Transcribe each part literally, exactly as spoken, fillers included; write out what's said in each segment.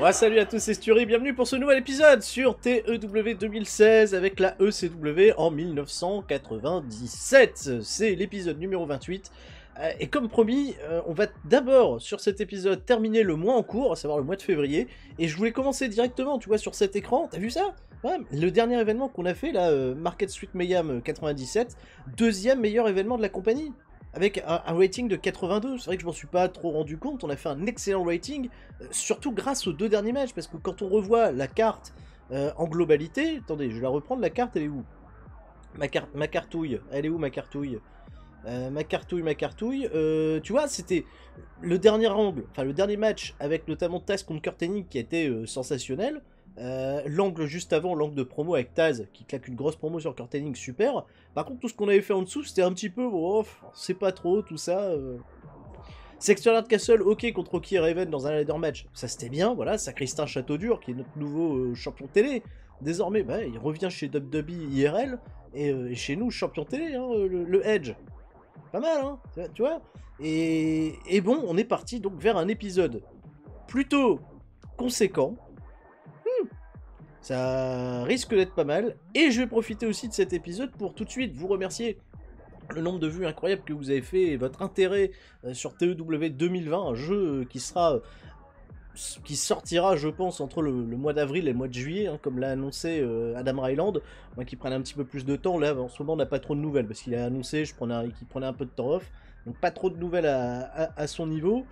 Ouais, salut à tous, c'est Sturi, bienvenue pour ce nouvel épisode sur T E W deux mille seize avec la E C W en mille neuf cent quatre-vingt-dix-sept. C'est l'épisode numéro vingt-huit. Euh, et comme promis, euh, on va d'abord sur cet épisode terminer le mois en cours, à savoir le mois de février. Et je voulais commencer directement, tu vois, sur cet écran, t'as vu ça? Ouais, le dernier événement qu'on a fait, là, euh, Market Street Mayhem quatre-vingt-dix-sept, deuxième meilleur événement de la compagnie. Avec un, un rating de quatre-vingt-deux, c'est vrai que je m'en suis pas trop rendu compte, on a fait un excellent rating, euh, surtout grâce aux deux derniers matchs, parce que quand on revoit la carte euh, en globalité, attendez, je vais la reprendre, la carte elle est où? Ma, car ma cartouille, elle est où ma cartouille? euh, Ma cartouille, ma cartouille, euh, tu vois, c'était le dernier angle, enfin le dernier match, avec notamment Taz contre Kurt Hennig qui était euh, sensationnel. Euh, l'angle juste avant, l'angle de promo avec Taz qui claque une grosse promo sur Kurt Hennig, super. Par contre, tout ce qu'on avait fait en dessous, c'était un petit peu, oh, c'est pas trop, tout ça. Euh... Sexter Castle, ok, contre Rocky Raven dans un ladder match, ça c'était bien, voilà. Sacristain Château-Dur, qui est notre nouveau euh, champion télé. Désormais, bah, il revient chez W W E I R L, et, euh, et chez nous, champion télé, hein, le, le Edge. Pas mal, hein, tu vois. Et, et bon, on est parti donc vers un épisode plutôt conséquent. Ça risque d'être pas mal. Et je vais profiter aussi de cet épisode pour tout de suite vous remercier le nombre de vues incroyables que vous avez fait et votre intérêt sur T E W deux mille vingt, un jeu qui sera qui sortira, je pense, entre le, le mois d'avril et le mois de juillet, hein, comme l'a annoncé euh, Adam Ryland. Moi qui prenais un petit peu plus de temps, là en ce moment on n'a pas trop de nouvelles, parce qu'il a annoncé je prenais qu'il prenait un peu de temps off, donc pas trop de nouvelles à, à, à son niveau.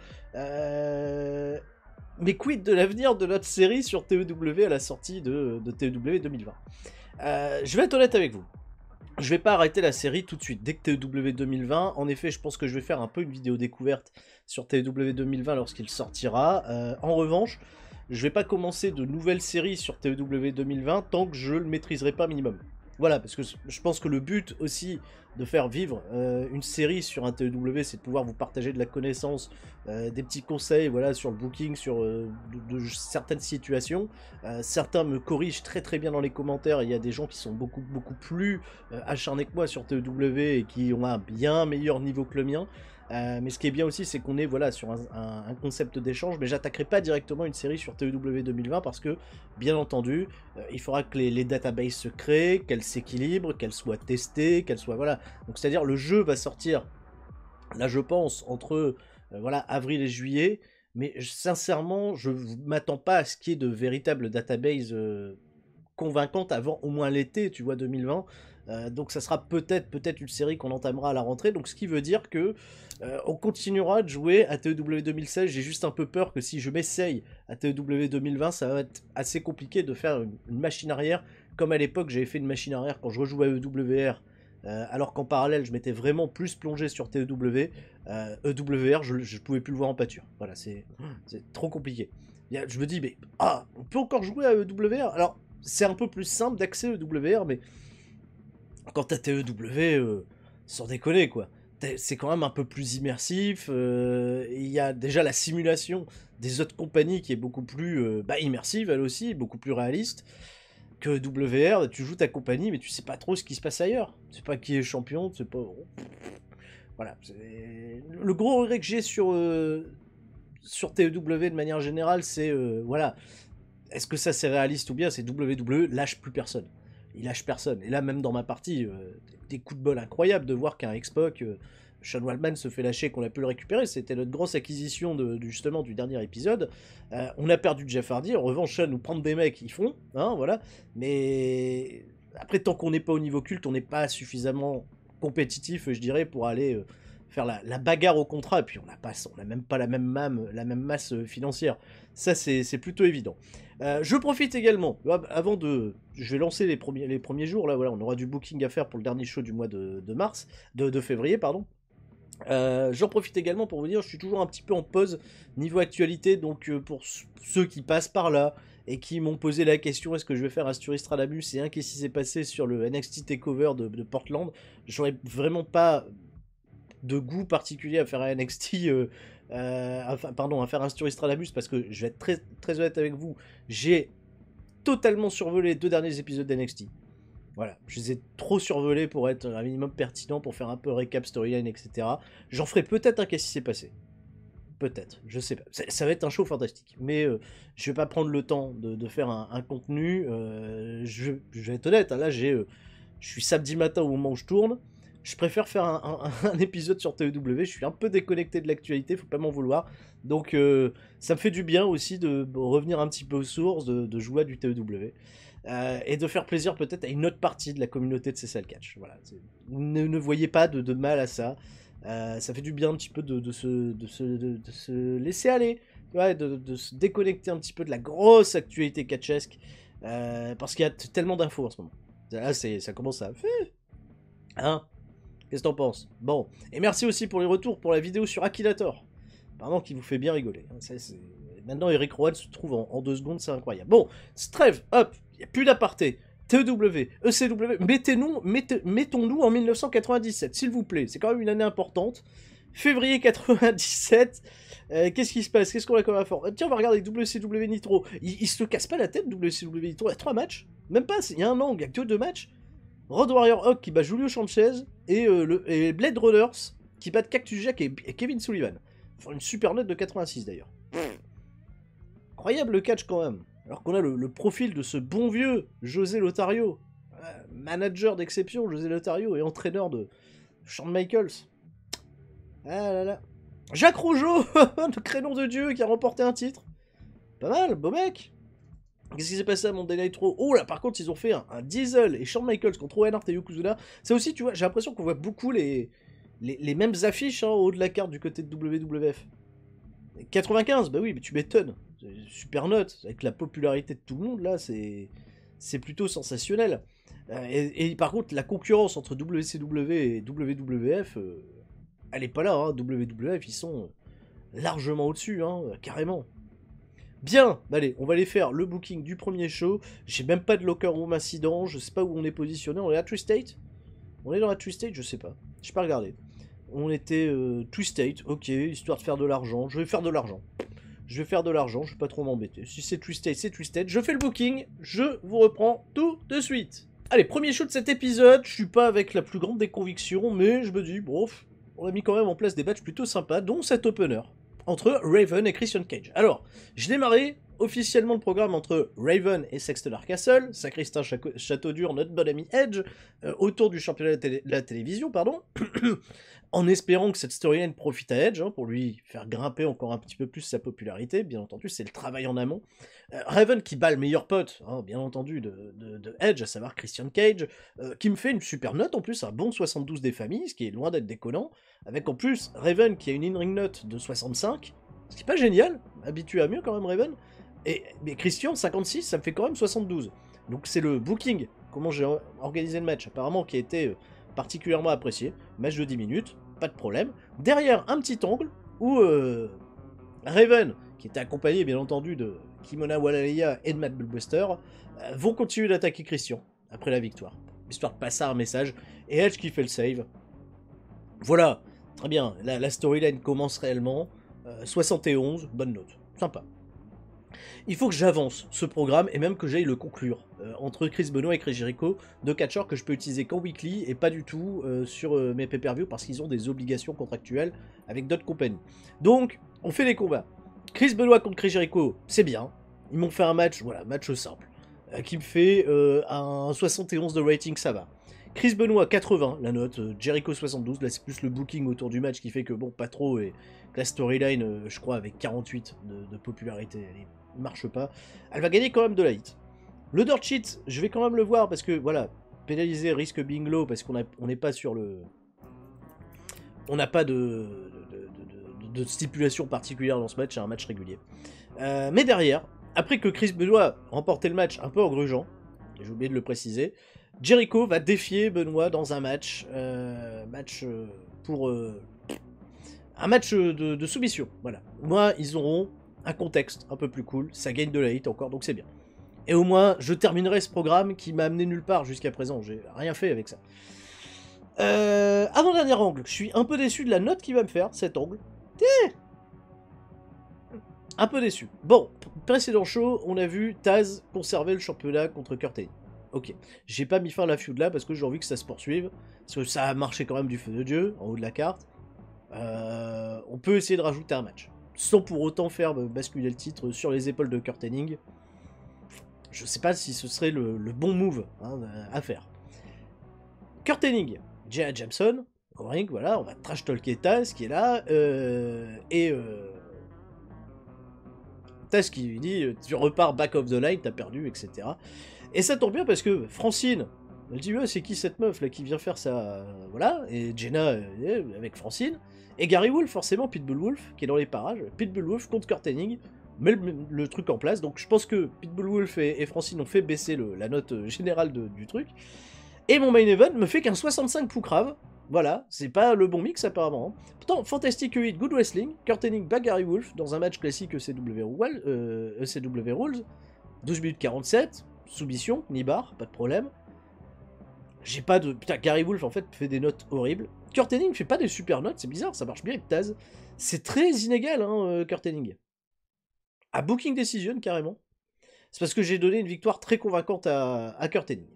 Euh... Mais quid de l'avenir de notre série sur T E W à la sortie de, de T E W deux mille vingt? euh, Je vais être honnête avec vous. Je vais pas arrêter la série tout de suite, dès que T E W deux mille vingt. En effet, je pense que je vais faire un peu une vidéo découverte sur T E W deux mille vingt lorsqu'il sortira. Euh, en revanche, je vais pas commencer de nouvelles séries sur T E W deux mille vingt tant que je le maîtriserai pas minimum. Voilà, parce que je pense que le but aussi de faire vivre euh, une série sur un T E W, c'est de pouvoir vous partager de la connaissance, euh, des petits conseils, voilà, sur le booking, sur euh, de, de certaines situations. Euh, certains me corrigent très très bien dans les commentaires. Il y a des gens qui sont beaucoup beaucoup plus euh, acharnés que moi sur T E W et qui ont un bien meilleur niveau que le mien. Euh, mais ce qui est bien aussi, c'est qu'on est voilà, sur un, un, un concept d'échange, mais j'attaquerai pas directement une série sur T E W deux mille vingt parce que, bien entendu, euh, il faudra que les, les databases se créent, qu'elles s'équilibrent, qu'elles soient testées, qu'elles soient... Voilà. Donc c'est-à-dire le jeu va sortir, là je pense, entre euh, voilà, avril et juillet, mais sincèrement, je m'attends pas à ce qu'il y ait de véritables databases euh, convaincantes avant au moins l'été, tu vois, deux mille vingt. Euh, donc ça sera peut-être peut-être une série qu'on entamera à la rentrée, donc ce qui veut dire que euh, on continuera de jouer à T E W deux mille seize. J'ai juste un peu peur que si je m'essaye à T E W deux mille vingt, ça va être assez compliqué de faire une, une machine arrière, comme à l'époque j'avais fait une machine arrière quand je rejouais à E W R, euh, alors qu'en parallèle je m'étais vraiment plus plongé sur T E W. Euh, E W R, je, je pouvais plus le voir en pâture, voilà, c'est trop compliqué. Je me dis, mais ah, on peut encore jouer à E W R. Alors c'est un peu plus simple d'accès E W R, mais quand t'as T E W, euh, sans déconner quoi, c'est quand même un peu plus immersif. Il euh, y a déjà la simulation des autres compagnies qui est beaucoup plus euh, bah, immersive, elle aussi, beaucoup plus réaliste. Que E W R, tu joues ta compagnie, mais tu sais pas trop ce qui se passe ailleurs. Tu sais pas qui est champion, tu sais pas... Voilà. Le gros regret que j'ai sur, euh, sur T E W de manière générale, c'est... Euh, voilà. Est-ce que ça c'est réaliste ou bien c'est W W E lâche plus personne. Il lâche personne. Et là, même dans ma partie, euh, des coups de bol incroyables de voir qu'un X-Pac, euh, Sean Waltman se fait lâcher, qu'on a pu le récupérer. C'était notre grosse acquisition de, justement du dernier épisode. Euh, on a perdu Jeff Hardy. En revanche, Sean nous prendre des mecs, ils font, hein, voilà. Mais après, tant qu'on n'est pas au niveau culte, on n'est pas suffisamment compétitif, je dirais, pour aller euh, faire la, la bagarre au contrat. Et puis on n'a pas, on n'a même pas la même, mam, la même masse financière. Ça, c'est plutôt évident. Euh, je profite également, avant de... Je vais lancer les premiers, les premiers jours, là, voilà, on aura du booking à faire pour le dernier show du mois de, de mars, de, de février, pardon. Euh, J'en profite également pour vous dire, je suis toujours un petit peu en pause niveau actualité, donc euh, pour ceux qui passent par là et qui m'ont posé la question, est-ce que je vais faire un Sturistradamus et un qu'est-ce qui s'est passé sur le N X T Takeover de, de Portland, j'aurais vraiment pas de goût particulier à faire un N X T... Euh, Euh, enfin, pardon, à faire un Sturistradamus parce que je vais être très, très honnête avec vous, j'ai totalement survolé les deux derniers épisodes d'N X T. Voilà, je les ai trop survolés pour être un minimum pertinent, pour faire un peu récap storyline, et cetera. J'en ferai peut-être un qu'est-ce qui s'est passé. peut-être, je sais pas. Ça, ça va être un show fantastique. Mais euh, je vais pas prendre le temps de, de faire un, un contenu. Euh, je, je vais être honnête, hein, là j'ai, euh, je suis samedi matin au moment où je tourne. Je préfère faire un, un, un épisode sur T E W. Je suis un peu déconnecté de l'actualité, faut pas m'en vouloir. Donc euh, ça me fait du bien aussi de revenir un petit peu aux sources, de, de jouer à du T E W. Euh, et de faire plaisir peut-être à une autre partie de la communauté de C C L Catch. Voilà. Ne, ne voyez pas de, de mal à ça. Euh, ça fait du bien un petit peu de, de, se, de, se, de, de se laisser aller, ouais, de, de se déconnecter un petit peu de la grosse actualité catchesque, euh, parce qu'il y a tellement d'infos en ce moment. Là, ça commence à... Hein? Qu'est-ce que t'en penses? Bon, et merci aussi pour les retours pour la vidéo sur Akinator. Apparemment qui vous fait bien rigoler. Ça, maintenant, Eric Rowan se trouve en, en deux secondes, c'est incroyable. Bon, Streve, hop, il n'y a plus d'aparté. T E W, E C W, mettez-nous, mettez, mettons-nous en mille neuf cent quatre-vingt-dix-sept, s'il vous plaît. C'est quand même une année importante. Février quatre-vingt-dix-sept, euh, qu'est-ce qui se passe? Qu'est-ce qu'on a comme info? Tiens, on va regarder W C W Nitro. Il, il se casse pas la tête, W C W Nitro. Il y a trois matchs. Même pas, il y a un an, il y a que deux matchs. Road Warrior Hawk qui bat Julio Sanchez et, euh, le, et Blade Runners qui battent Cactus Jack et, et Kevin Sullivan. Enfin, une super note de quatre-vingt-six d'ailleurs. Incroyable le catch quand même. Alors qu'on a le, le profil de ce bon vieux José Lothario, euh, manager d'exception, José Lothario, et entraîneur de Shawn Michaels. Ah là là. Jacques Rougeau, le crénon de Dieu qui a remporté un titre. Pas mal, beau mec. Qu'est-ce qui s'est passé à Monday Night Raw? Oh là, par contre, ils ont fait un, un Diesel et Shawn Michaels contre Owen Hart et Yokozuna. Ça aussi, tu vois, j'ai l'impression qu'on voit beaucoup les, les, les mêmes affiches hein, au haut de la carte du côté de W W F. quatre-vingt-quinze, bah oui, mais tu m'étonnes. Super note, avec la popularité de tout le monde, là, c'est c'est plutôt sensationnel. Euh, et, et par contre, la concurrence entre W C W et W W F, euh, elle est pas là, hein. W W F, ils sont largement au-dessus, hein, carrément. Bien, bah allez, on va aller faire le booking du premier show. J'ai même pas de locker room incident, je sais pas où on est positionné. On est à Tri-State? On est dans la Tri-State, je sais pas. J'ai pas regardé. On était euh, Tri-State, ok, histoire de faire de l'argent. Je vais faire de l'argent. Je vais faire de l'argent, je vais pas trop m'embêter. Si c'est Tri-State, c'est Tri-State. Je fais le booking, je vous reprends tout de suite. Allez, premier show de cet épisode. Je suis pas avec la plus grande des convictions, mais je me dis, bon, on a mis quand même en place des matchs plutôt sympas, dont cet opener entre Raven et Christian Cage. Alors, j'ai démarré officiellement le programme entre Raven et Sexton Castle, Sacristain Château-Dur, notre bon ami Edge, euh, autour du championnat de la, télé la télévision, pardon, en espérant que cette storyline profite à Edge, hein, pour lui faire grimper encore un petit peu plus sa popularité, bien entendu, c'est le travail en amont. Euh, Raven qui bat le meilleur pote, hein, bien entendu, de, de, de Edge, à savoir Christian Cage, euh, qui me fait une super note, en plus, un bon soixante-douze des familles, ce qui est loin d'être déconnant, avec en plus Raven qui a une in-ring note de soixante-cinq, ce qui est pas génial, habitué à mieux quand même Raven, et mais Christian, cinquante-six, ça me fait quand même soixante-douze. Donc c'est le booking, comment j'ai organisé le match, apparemment qui a été particulièrement apprécié. Match de dix minutes, pas de problème. Derrière, un petit angle où euh, Raven, qui était accompagné bien entendu de Kimona Walalaya et de Matt Blockbuster, euh, vont continuer d'attaquer Christian après la victoire, histoire de passer un message, et Edge qui fait le save. Voilà, très bien, la, la storyline commence réellement, euh, soixante et onze, bonne note, sympa. Il faut que j'avance ce programme et même que j'aille le conclure euh, entre Chris Benoit et Chris Jericho, deux catcheurs que je peux utiliser qu'en weekly et pas du tout euh, sur euh, mes pay-per-view parce qu'ils ont des obligations contractuelles avec d'autres compagnies. Donc, on fait les combats. Chris Benoit contre Chris Jericho, c'est bien. Ils m'ont fait un match, voilà, match simple, euh, qui me fait euh, un soixante et onze de rating, ça va. Chris Benoit, quatre-vingts, la note, euh, Jericho soixante-douze, là c'est plus le booking autour du match qui fait que bon, pas trop, et la storyline, euh, je crois, avec quarante-huit de, de popularité, elle est marche pas, elle va gagner quand même de la hit. Le dirt sheet, je vais quand même le voir parce que voilà, pénaliser risque being low parce qu'on on n'est pas sur le, on n'a pas de de, de, de de, stipulation particulière dans ce match, c'est un match régulier. Euh, mais derrière, après que Chris Benoit remporté le match un peu en grugeant, j'ai oublié de le préciser, Jericho va défier Benoit dans un match, euh, match pour euh, un match de, de soumission. Voilà, moi ils auront un contexte un peu plus cool, ça gagne de la hit encore, donc c'est bien. Et au moins, je terminerai ce programme qui m'a amené nulle part jusqu'à présent, j'ai rien fait avec ça. Euh, avant-dernier angle, je suis un peu déçu de la note qu'il va me faire, cet angle. Eh un peu déçu. Bon, précédent show, on a vu Taz conserver le championnat contre Kurt Angle. Ok, j'ai pas mis fin à la feud là parce que j'ai envie que ça se poursuive, parce que ça a marché quand même du feu de Dieu, en haut de la carte. Euh, on peut essayer de rajouter un match. sans pour autant faire basculer le titre sur les épaules de Kurt Hennig. Je sais pas si ce serait le, le bon move hein, à faire. Kurt Hennig, Jenna Jameson, au ring, voilà, on va trash talker Taz qui est là, euh, et euh, Taz qui lui dit tu repars back of the line, t'as perdu, et cetera. Et ça tombe bien parce que Francine, elle dit ouais, c'est qui cette meuf là qui vient faire ça, voilà, et Jenna euh, avec Francine, et Gary Wolf, forcément Pitbull Wolf qui est dans les parages, Pitbull Wolf contre Kurt Hennig, met le, le truc en place, donc je pense que Pitbull Wolf et, et Francine ont fait baisser le, la note générale de, du truc, et mon main event me fait qu'un soixante-cinq poucrave. Voilà, c'est pas le bon mix apparemment. Pourtant, Fantastic huit, Good Wrestling, Kurt Hennig bat Gary Wolf dans un match classique E C W, euh, E C W Rules, douze minutes quarante-sept, soumission, ni-bar, pas de problème. J'ai pas de... Putain, Gary Wolf en fait fait des notes horribles. Kurt Hennig fait pas des super notes, c'est bizarre, ça marche bien avec Taz. C'est très inégal, hein, Kurt Hennig. À Booking Decision, carrément. C'est parce que j'ai donné une victoire très convaincante à, à Kurt Hennig.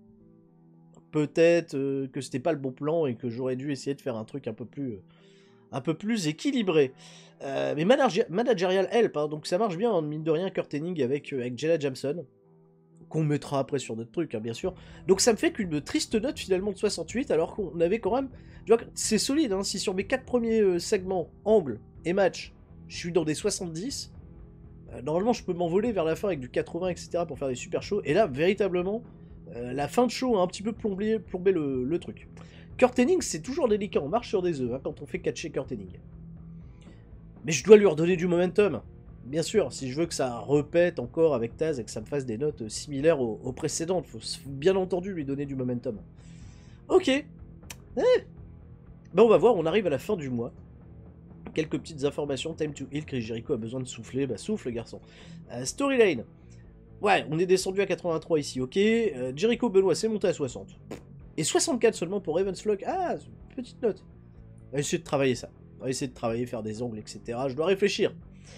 Peut-être euh, que c'était pas le bon plan et que j'aurais dû essayer de faire un truc un peu plus, euh, un peu plus équilibré. Euh, mais manage managerial help, hein, donc ça marche bien, hein, mine de rien, Kurt Hennig avec, euh, avec Jenna Jameson, qu'on mettra après sur d'autres trucs, hein, bien sûr. Donc ça me fait qu'une triste note finalement de soixante-huit, alors qu'on avait quand même... Tu vois, c'est solide, hein, si sur mes quatre premiers euh, segments, angles et matchs, je suis dans des soixante-dix, euh, normalement je peux m'envoler vers la fin avec du quatre-vingts, et cetera pour faire des super shows, et là, véritablement... Euh, la fin de show a un petit peu plombé, plombé le, le truc. Kurt Hennig, c'est toujours délicat, on marche sur des œufs hein, quand on fait catcher Kurt Hennig. Mais je dois lui redonner du momentum. Bien sûr, si je veux que ça repète encore avec Taz et que ça me fasse des notes similaires aux, aux précédentes, il faut bien entendu lui donner du momentum. Ok. Eh. Ben on va voir, on arrive à la fin du mois. Quelques petites informations. Time to heal, Chris Jericho a besoin de souffler. Bah souffle, garçon. Euh, Storyline. Ouais, on est descendu à quatre-vingt-trois ici, ok. Euh, Jericho Benoît s'est monté à soixante. Et soixante-quatre seulement pour Ravens Flock. Ah, petite note. On va essayer de travailler ça. On va essayer de travailler, faire des angles, et cetera. Je dois réfléchir.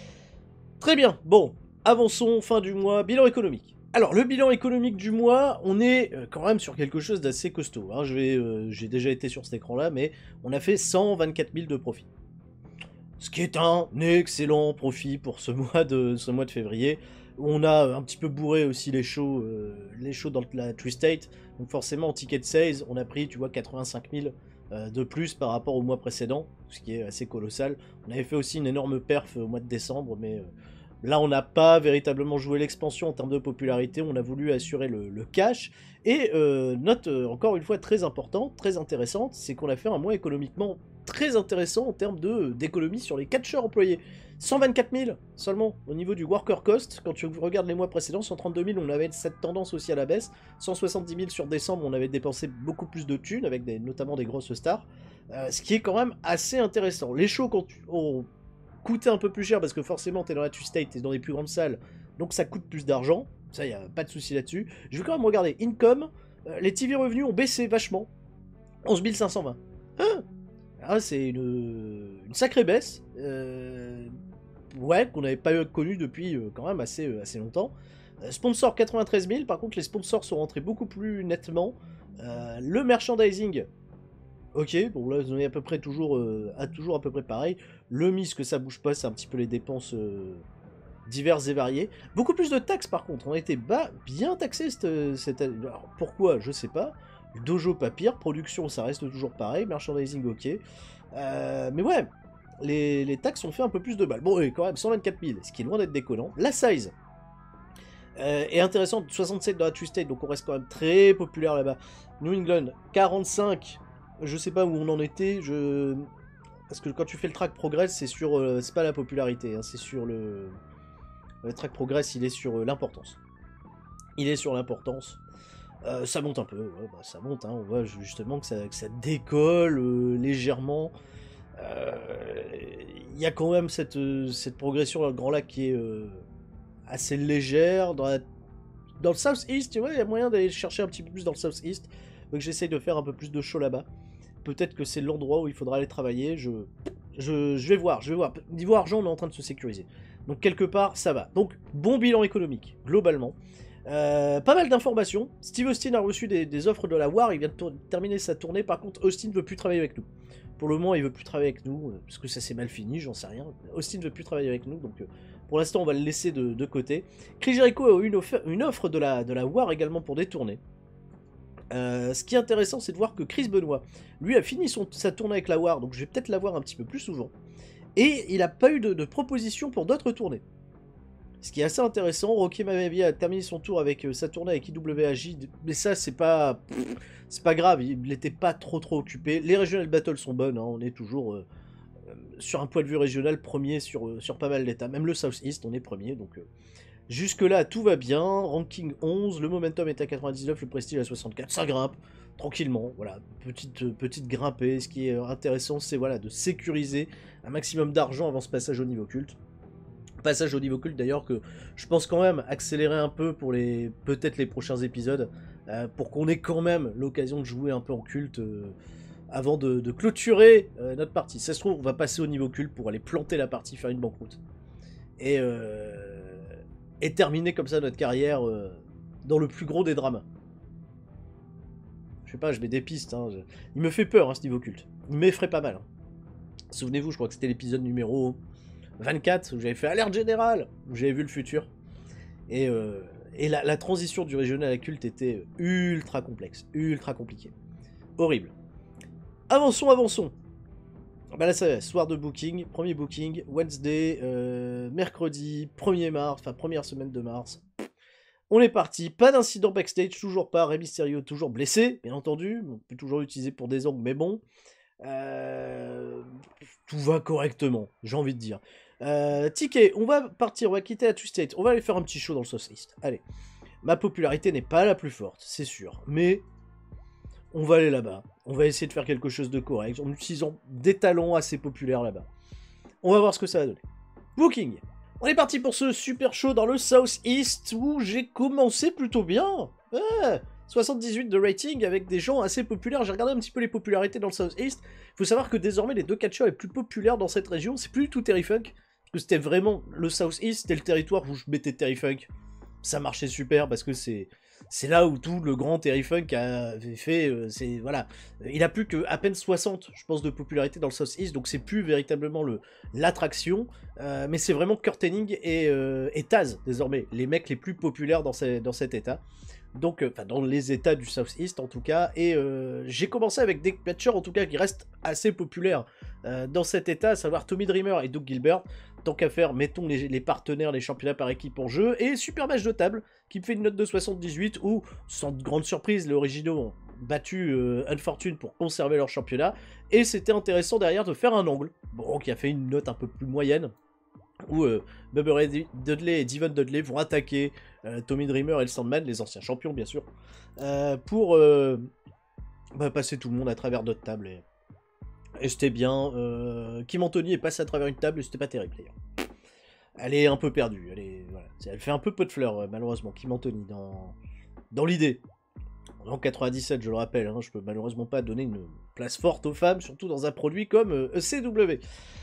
Très bien, bon. Avançons, fin du mois, bilan économique. Alors, le bilan économique du mois, on est euh, quand même sur quelque chose d'assez costaud. Hein. Je vais, euh, j'ai déjà été sur cet écran-là, mais on a fait cent vingt-quatre mille de profit. Ce qui est un excellent profit pour ce mois de, ce mois de février. On a un petit peu bourré aussi les shows, euh, les shows dans la Tri-State. Donc forcément, en ticket sales, on a pris, tu vois, quatre-vingt-cinq mille euh, de plus par rapport au mois précédent, ce qui est assez colossal. On avait fait aussi une énorme perf au mois de décembre, mais euh, là, on n'a pas véritablement joué l'expansion en termes de popularité. On a voulu assurer le, le cash. Et euh, note, euh, encore une fois, très importante, très intéressante, c'est qu'on a fait un mois économiquement très intéressant en termes d'économie sur les catcheurs employés. cent vingt-quatre mille seulement au niveau du worker cost. Quand tu regardes les mois précédents, cent trente-deux mille, on avait cette tendance aussi à la baisse. cent soixante-dix mille sur décembre, on avait dépensé beaucoup plus de thunes, avec des, notamment des grosses stars. Euh, ce qui est quand même assez intéressant. Les shows ont coûté un peu plus cher, parce que forcément, t'es dans la Tuesday, t'es dans les plus grandes salles, donc ça coûte plus d'argent. Ça, y a pas de souci là-dessus. Je vais quand même regarder Income. Euh, les T V revenus ont baissé vachement. onze mille cinq cent vingt. Hein ah, c'est une, une sacrée baisse. Euh, ouais, qu'on n'avait pas connu depuis euh, quand même assez, euh, assez longtemps. Euh, sponsor quatre-vingt-treize mille, par contre les sponsors sont rentrés beaucoup plus nettement. Euh, le merchandising, ok, bon là on est à peu près toujours, euh, à, toujours à peu près pareil. Le mise que ça bouge pas, c'est un petit peu les dépenses euh, diverses et variées. Beaucoup plus de taxes par contre, on a été bas, bien taxés cette, cette année. Alors pourquoi, je sais pas. Dojo pas pire, production ça reste toujours pareil, merchandising ok. Euh, mais ouais, les, les taxes ont fait un peu plus de balles. Bon, oui, quand même, cent vingt-quatre mille, ce qui est loin d'être déconnant. La size euh, est intéressante, soixante-sept dans la Tuesday, donc on reste quand même très populaire là-bas. New England, quarante-cinq, je sais pas où on en était, je... parce que quand tu fais le track progress, c'est sur... Euh, c'est pas la popularité, hein, c'est sur le... Le track progress, il est sur euh, l'importance. Il est sur l'importance. Euh, ça monte un peu, ouais, bah, ça monte, hein, on voit justement que ça, que ça décolle euh, légèrement. Il euh, y a quand même cette, cette progression dans le Grand Lac qui est euh, assez légère. Dans, la, dans le South-East, tu vois, il y a moyen d'aller chercher un petit peu plus dans le South-East. Donc j'essaye de faire un peu plus de show là-bas. Peut-être que c'est l'endroit où il faudra aller travailler. Je, je, je vais voir, je vais voir. Niveau argent, on est en train de se sécuriser. Donc quelque part, ça va. Donc bon bilan économique, globalement. Euh, pas mal d'informations. Steve Austin a reçu des, des offres de la War, il vient de terminer sa tournée, par contre Austin ne veut plus travailler avec nous. Pour le moment, il veut plus travailler avec nous, euh, parce que ça s'est mal fini, j'en sais rien. Austin ne veut plus travailler avec nous, donc euh, pour l'instant, on va le laisser de, de côté. Chris Jericho a eu une, une offre de la, de la War également pour des tournées. Euh, ce qui est intéressant, c'est de voir que Chris Benoit, lui, a fini son, sa tournée avec la War, donc je vais peut-être la voir un petit peu plus souvent. Et il n'a pas eu de, de proposition pour d'autres tournées. Ce qui est assez intéressant, Rocky Maivia a terminé son tour avec euh, sa tournée avec I W A J, mais ça c'est pas c'est pas grave, il n'était pas trop trop occupé. Les Regional Battles sont bonnes, hein, on est toujours euh, euh, sur un point de vue régional premier sur, euh, sur pas mal d'états, même le Southeast on est premier, donc euh, jusque là tout va bien, ranking onze, le momentum est à quatre-vingt-dix-neuf, le prestige à soixante-quatre, ça grimpe tranquillement, voilà, petite, euh, petite grimpée, ce qui est intéressant c'est voilà, de sécuriser un maximum d'argent avant ce passage au niveau culte. Passage au niveau culte d'ailleurs que je pense quand même accélérer un peu pour les peut-être les prochains épisodes euh, pour qu'on ait quand même l'occasion de jouer un peu en culte euh, avant de, de clôturer euh, notre partie. Ça se trouve on va passer au niveau culte pour aller planter la partie, faire une banqueroute et, euh, et terminer comme ça notre carrière euh, dans le plus gros des drames. Je sais pas, je mets des pistes, hein, je... il me fait peur hein, ce niveau culte, il m'effraie pas mal. Hein. Souvenez-vous, je crois que c'était l'épisode numéro vingt-quatre, où j'avais fait alerte générale, où j'avais vu le futur. Et, euh, et la, la transition du régional à culte était ultra complexe, ultra compliquée. Horrible. Avançons, avançons. Bah là, ça soir de booking, premier booking, Wednesday, euh, mercredi, premier mars, enfin première semaine de mars. On est parti, pas d'incident backstage, toujours pas, Rey Mysterio toujours blessé, bien entendu, on peut toujours l'utiliser pour des angles, mais bon. Euh, tout va correctement, j'ai envie de dire. Euh, Ticket, on va partir, on va quitter la Two-State, on va aller faire un petit show dans le Southeast. Allez, ma popularité n'est pas la plus forte, c'est sûr, mais on va aller là-bas. On va essayer de faire quelque chose de correct en utilisant des talents assez populaires là-bas. On va voir ce que ça va donner. Booking. On est parti pour ce super show dans le Southeast où j'ai commencé plutôt bien. Ouais. soixante-dix-huit de rating avec des gens assez populaires. J'ai regardé un petit peu les popularités dans le Southeast. Il faut savoir que désormais, les deux catcheurs les plus populaires dans cette région, c'est plus du tout Terry Funk. Parce que c'était vraiment le Southeast, c'était le territoire où je mettais Terry Funk. Ça marchait super parce que c'est c'est là où tout le grand Terry Funk avait fait. Euh, c'est voilà, il a plus que à peine soixante, je pense, de popularité dans le Southeast, donc c'est plus véritablement le l'attraction, euh, mais c'est vraiment Kurt Hennig et, euh, et Taz désormais, les mecs les plus populaires dans, ces, dans cet état. Donc, enfin, euh, dans les états du Southeast en tout cas, et euh, j'ai commencé avec des catcheurs en tout cas qui restent assez populaires euh, dans cet état, à savoir Tommy Dreamer et Doug Gilbert. Tant qu'à faire, mettons les, les partenaires, les championnats par équipe en jeu, et super match de table qui me fait une note de soixante-dix-huit où, sans grande surprise, les originaux ont battu euh, Unfortune pour conserver leur championnat, et c'était intéressant derrière de faire un angle, bon, qui a fait une note un peu plus moyenne, où euh, Bubba Ray Dudley et Devon Dudley vont attaquer euh, Tommy Dreamer et le Sandman, les anciens champions bien sûr, euh, pour euh, bah, passer tout le monde à travers d'autres tables. Et, et c'était bien. Euh, Kim Anthony est passé à travers une table et c'était pas terrible d'ailleurs. Elle est un peu perdue. Elle, est, voilà, elle fait un peu peu de fleurs malheureusement, Kim Anthony, dans, dans l'idée. En quatre-vingt-dix-sept, je le rappelle, hein, je peux malheureusement pas donner une place forte aux femmes, surtout dans un produit comme euh, E C W.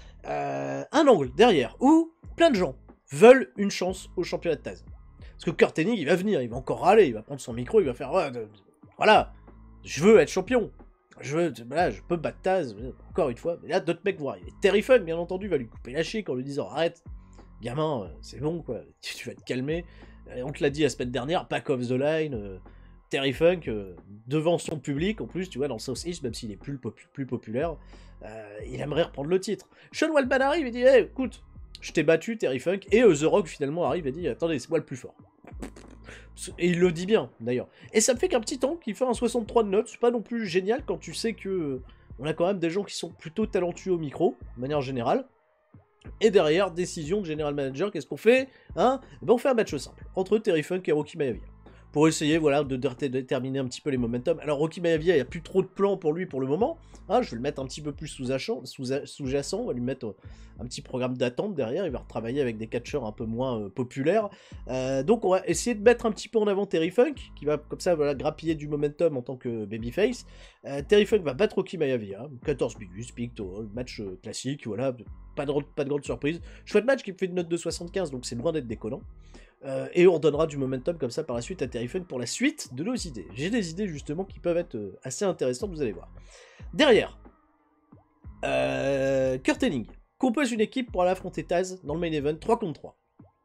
Euh, un angle derrière où plein de gens veulent une chance au championnat de Taz. Parce que Kurt Hennig, il va venir, il va encore râler, il va prendre son micro, il va faire ouais, voilà, je veux être champion, je veux, voilà, je peux battre Taz, encore une fois. Mais là, d'autres mecs vont arriver. Terry Funk, bien entendu, va lui couper la chic en lui disant arrête, gamin, c'est bon quoi, tu vas te calmer. On te l'a dit la semaine dernière, back of the line. Euh, Terry Funk, euh, devant son public, en plus, tu vois, dans le Southeast, même s'il est plus, popu plus populaire, euh, il aimerait reprendre le titre. Sean Waltman arrive et dit hey, écoute, je t'ai battu, Terry Funk, et euh, The Rock finalement arrive et dit attendez, c'est moi le plus fort. Et il le dit bien, d'ailleurs. Et ça me fait qu'un petit temps qui fait un soixante-trois de notes, c'est pas non plus génial quand tu sais que euh, on a quand même des gens qui sont plutôt talentueux au micro, de manière générale. Et derrière, décision de General Manager, qu'est-ce qu'on fait hein ben, on fait un match simple, entre Terry Funk et Rocky Maivia. Pour essayer voilà, de, de déterminer un petit peu les momentum. Alors Rocky Maivia, il n'y a plus trop de plans pour lui pour le moment. Hein, je vais le mettre un petit peu plus sous-jacent, sous-jacent. On va lui mettre euh, un petit programme d'attente derrière. Il va retravailler avec des catcheurs un peu moins euh, populaires. Euh, donc on va essayer de mettre un petit peu en avant Terry Funk, qui va comme ça voilà, grappiller du momentum en tant que babyface. Euh, Terry Funk va battre Rocky Maivia. quatorze minutes, picto, match euh, classique, voilà. Pas de, pas de grande surprise. Chouette match qui me fait une note de soixante-quinze, donc c'est loin d'être déconnant. Euh, et on redonnera du momentum comme ça par la suite à Terry Funk pour la suite de nos idées. J'ai des idées justement qui peuvent être assez intéressantes, vous allez voir. Derrière, Euh, Kurt Hennig compose une équipe pour aller affronter Taz dans le main event trois contre trois.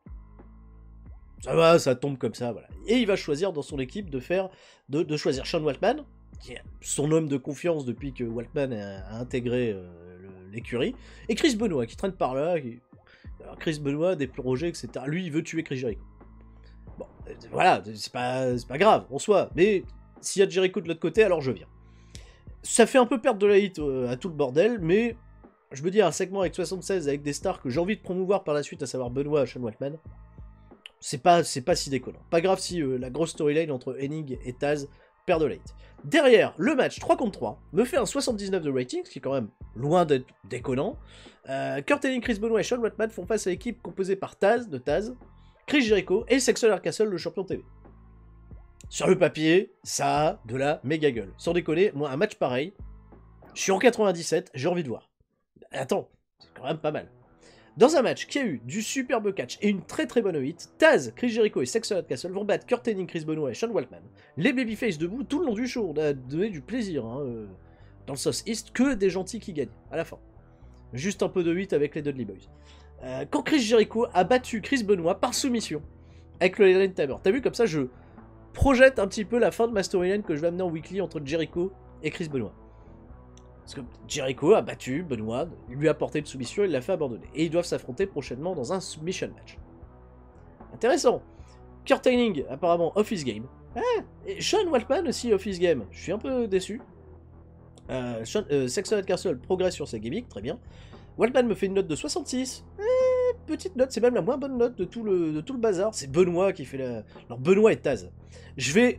Ça va, ça tombe comme ça, voilà. Et il va choisir dans son équipe de faire, de, de choisir Sean Waltman, qui est son homme de confiance depuis que Waltman a, a intégré euh, l'écurie, et Chris Benoit qui traîne par là. Qui... Alors Chris Benoit, des projets, et cetera. Lui, il veut tuer Chris Jericho. Bon, euh, voilà, c'est pas, c'est pas grave en soi, mais s'il y a Jericho de l'autre côté, alors je viens. Ça fait un peu perdre de la hit euh, à tout le bordel, mais je me dis, un segment avec soixante-seize, avec des stars que j'ai envie de promouvoir par la suite, à savoir Benoit et Sean Waltman, c'est pas, c'est pas si déconnant. Pas grave si euh, la grosse storyline entre Hennig et Taz perd de la hit. Derrière, le match trois contre trois me fait un soixante-dix-neuf de rating, ce qui est quand même loin d'être déconnant. Euh, Kurt Hennig, Chris Benoit et Sean Waltman font face à l'équipe composée par Taz, de Taz, Chris Jericho et Sexton Castle, le champion T V. Sur le papier, ça a de la méga gueule. Sans déconner, moi, un match pareil, je suis en quatre-vingt-dix-sept, j'ai envie de voir. Attends, c'est quand même pas mal. Dans un match qui a eu du superbe catch et une très très bonne hit, Taz, Chris Jericho et Sexton Castle vont battre Kurt Hennig, Chris Benoit et Sean Waltman. Les babyface debout tout le long du show, on a donné du plaisir. Hein, euh, dans le South East, que des gentils qui gagnent, à la fin. Juste un peu de hit avec les Dudley Boys. Euh, quand Chris Jericho a battu Chris Benoit par soumission, avec le Line Timer. T'as vu, comme ça, je projette un petit peu la fin de ma storyline que je vais amener en weekly entre Jericho et Chris Benoit. Parce que Jericho a battu Benoit, il lui a porté une soumission, il l'a fait abandonner. Et ils doivent s'affronter prochainement dans un submission match. Intéressant. Kurt Hennig, apparemment, off his game. Ah, et Sean Waltman aussi off his game. Je suis un peu déçu. Euh, Sean, euh, Sexton Castle progresse sur ses gimmicks, très bien. Waltman me fait une note de soixante-six. Eh, petite note, c'est même la moins bonne note de tout le, de tout le bazar. C'est Benoit qui fait la... Alors Benoit et Taz. Je vais...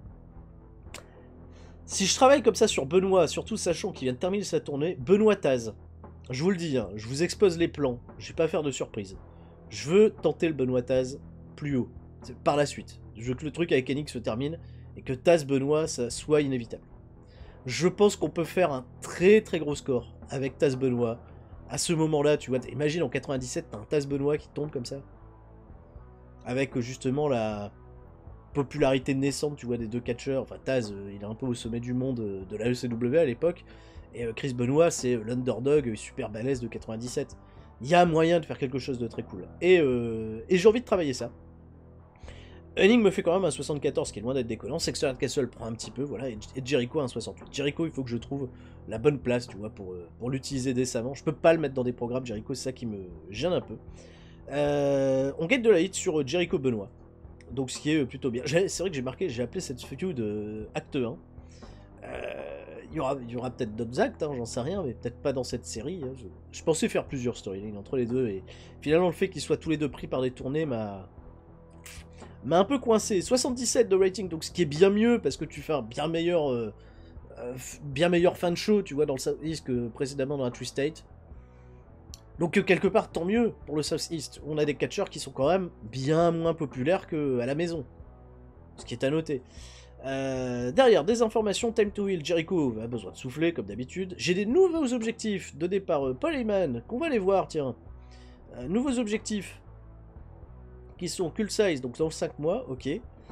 Si je travaille comme ça sur Benoît, surtout sachant qu'il vient de terminer sa tournée, Benoît Taz, je vous le dis, hein, je vous expose les plans, je vais pas faire de surprise. Je veux tenter le Benoît Taz plus haut, par la suite. Je veux que le truc avec Hennig se termine et que Taz Benoît, ça soit inévitable. Je pense qu'on peut faire un très très gros score avec Taz Benoît. À ce moment-là, tu vois, imagine en quatre-vingt-dix-sept, t'as un Taz Benoît qui tombe comme ça. Avec justement la... popularité naissante, tu vois, des deux catcheurs. Enfin, Taz, euh, il est un peu au sommet du monde euh, de la E C W à l'époque. Et euh, Chris Benoit, c'est l'underdog euh, super balèze de quatre-vingt-dix-sept. Il y a moyen de faire quelque chose de très cool. Et, euh, et j'ai envie de travailler ça. Hennig me fait quand même un soixante-quatorze, qui est loin d'être déconnant. Sexton Castle prend un petit peu, voilà. Et, et Jericho un soixante-huit. Jericho, il faut que je trouve la bonne place, tu vois, pour, euh, pour l'utiliser décemment. Je peux pas le mettre dans des programmes, Jericho, c'est ça qui me gêne un peu. Euh, on gagne de la hit sur Jericho Benoit. Donc ce qui est plutôt bien. C'est vrai que j'ai marqué, j'ai appelé cette feud de acte un. Euh, il y aura, il y aura peut-être d'autres actes, hein, j'en sais rien, mais peut-être pas dans cette série. Hein. Je, je pensais faire plusieurs storylines entre les deux, et finalement le fait qu'ils soient tous les deux pris par des tournées m'a m'a un peu coincé. soixante-dix-sept de rating, donc ce qui est bien mieux, parce que tu fais un bien meilleur, euh, euh, bien meilleur fin de show, tu vois, dans le South East que précédemment dans la Tri-State. Donc quelque part, tant mieux pour le South East. On a des catcheurs qui sont quand même bien moins populaires qu'à la maison. Ce qui est à noter. Euh, derrière, des informations, Time to Heal, Jericho a besoin de souffler, comme d'habitude. J'ai des nouveaux objectifs de départ, euh, Paul Heyman, qu'on va aller voir, tiens. Euh, nouveaux objectifs, qui sont Cult Size, donc dans cinq mois, ok.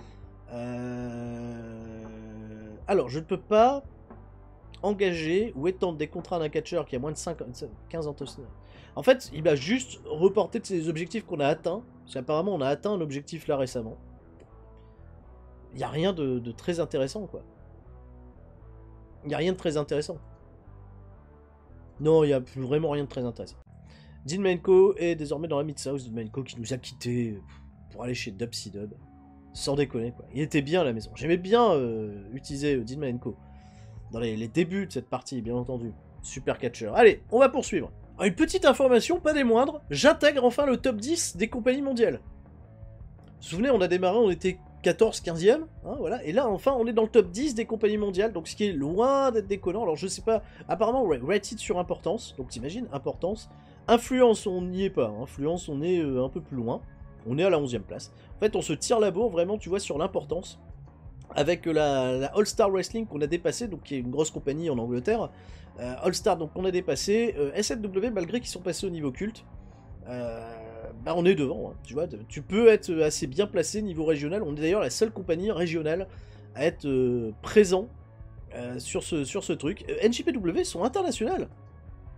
Euh... Alors, je ne peux pas engager ou étendre des contrats d'un catcheur qui a moins de cinq, quinze ans. En fait, il va juste reporter de ces objectifs qu'on a atteints. Parce qu'apparemment, on a atteint un objectif là récemment. Il n'y a rien de, de très intéressant, quoi. Il n'y a rien de très intéressant. Non, il n'y a vraiment rien de très intéressant. Dean Malenko est désormais dans la Mid-South. Dean Malenko qui nous a quittés pour aller chez Dub C Dub. Sans déconner, quoi. Il était bien à la maison. J'aimais bien euh, utiliser euh, Dean Malenko. Dans les, les débuts de cette partie, bien entendu. Super catcher. Allez, on va poursuivre. Une petite information, pas des moindres, j'intègre enfin le top dix des compagnies mondiales. Vous vous souvenez, on a démarré, on était quatorze, quinzième, hein, voilà, et là, enfin, on est dans le top dix des compagnies mondiales, donc ce qui est loin d'être déconnant. Alors, je sais pas, apparemment, ouais, rated sur importance, donc t'imagines, importance. Influence, on n'y est pas, hein. Influence, on est euh, un peu plus loin, on est à la onzième place. En fait, on se tire la bourre, vraiment, tu vois, sur l'importance. Avec la, la All Star Wrestling qu'on a dépassé, donc qui est une grosse compagnie en Angleterre. Euh, All Star, donc on a dépassé. Euh, S F W, malgré qu'ils sont passés au niveau culte, euh, bah on est devant. Hein, tu vois, tu peux être assez bien placé niveau régional. On est d'ailleurs la seule compagnie régionale à être euh, présent euh, sur, ce, sur ce truc. Euh, N J P W sont internationales.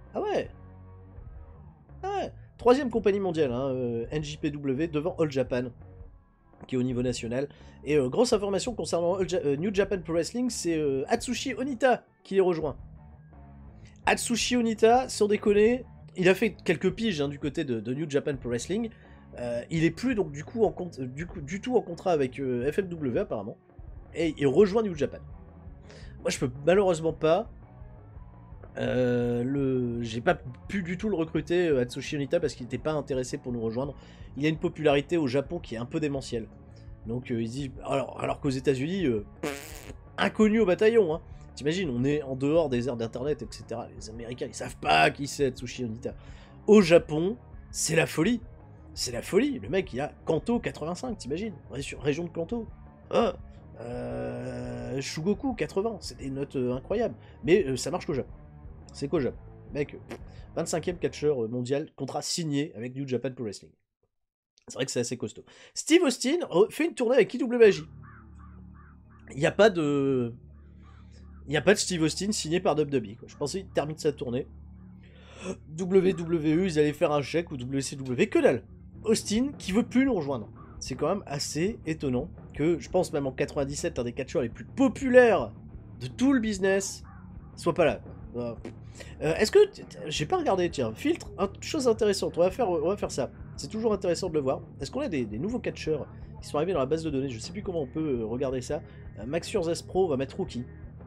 Ah ouais. Ah ouais. Troisième compagnie mondiale, hein, euh, N J P W, devant All Japan, qui est au niveau national. Et euh, grosse information concernant All Ja- euh, New Japan Pro Wrestling, c'est euh, Atsushi Onita qui les rejoint. Atsushi Onita, sans déconner, il a fait quelques piges hein, du côté de, de New Japan Pro Wrestling. Euh, il est plus donc du coup en compte, du, coup, du tout en contrat avec euh, F M W apparemment. Et il rejoint New Japan. Moi je peux malheureusement pas. Euh, le... J'ai pas pu du tout le recruter euh, Atsushi Onita parce qu'il n'était pas intéressé pour nous rejoindre. Il a une popularité au Japon qui est un peu démentielle. Donc euh, il dit. Alors, alors qu'aux États-Unis, euh, inconnu au bataillon. Hein. T'imagines, on est en dehors des aires d'internet, et cetera. Les Américains ils savent pas qui c'est Atsushi Onita. Au Japon, c'est la folie. C'est la folie. Le mec il a Kanto quatre-vingt-cinq, t'imagines, région de Kanto. Ah, euh, Shugoku quatre-vingts, c'est des notes euh, incroyables. Mais euh, ça marche qu'au Japon. C'est qu'au Japon. Mec, pff, vingt-cinquième catcheur mondial, contrat signé avec New Japan Pro Wrestling. C'est vrai que c'est assez costaud. Steve Austin fait une tournée avec I W J. Il n'y a pas de... Il n'y a pas de Steve Austin signé par W W E. Quoi. Je pensais qu'il termine sa tournée. W W E, ils allaient faire un chèque ou W C W. Que dalle. Austin qui veut plus nous rejoindre. C'est quand même assez étonnant que, je pense même en quatre-vingt-dix-sept, un des catcheurs les plus populaires de tout le business soit pas là. Euh, Est-ce que... J'ai pas regardé, tiens, filtre, une chose intéressante, on va faire, on va faire ça. C'est toujours intéressant de le voir. Est-ce qu'on a des, des nouveaux catcheurs qui sont arrivés dans la base de données? Je sais plus comment on peut regarder ça. Euh, Max Urzes Pro, on va mettre Rookie.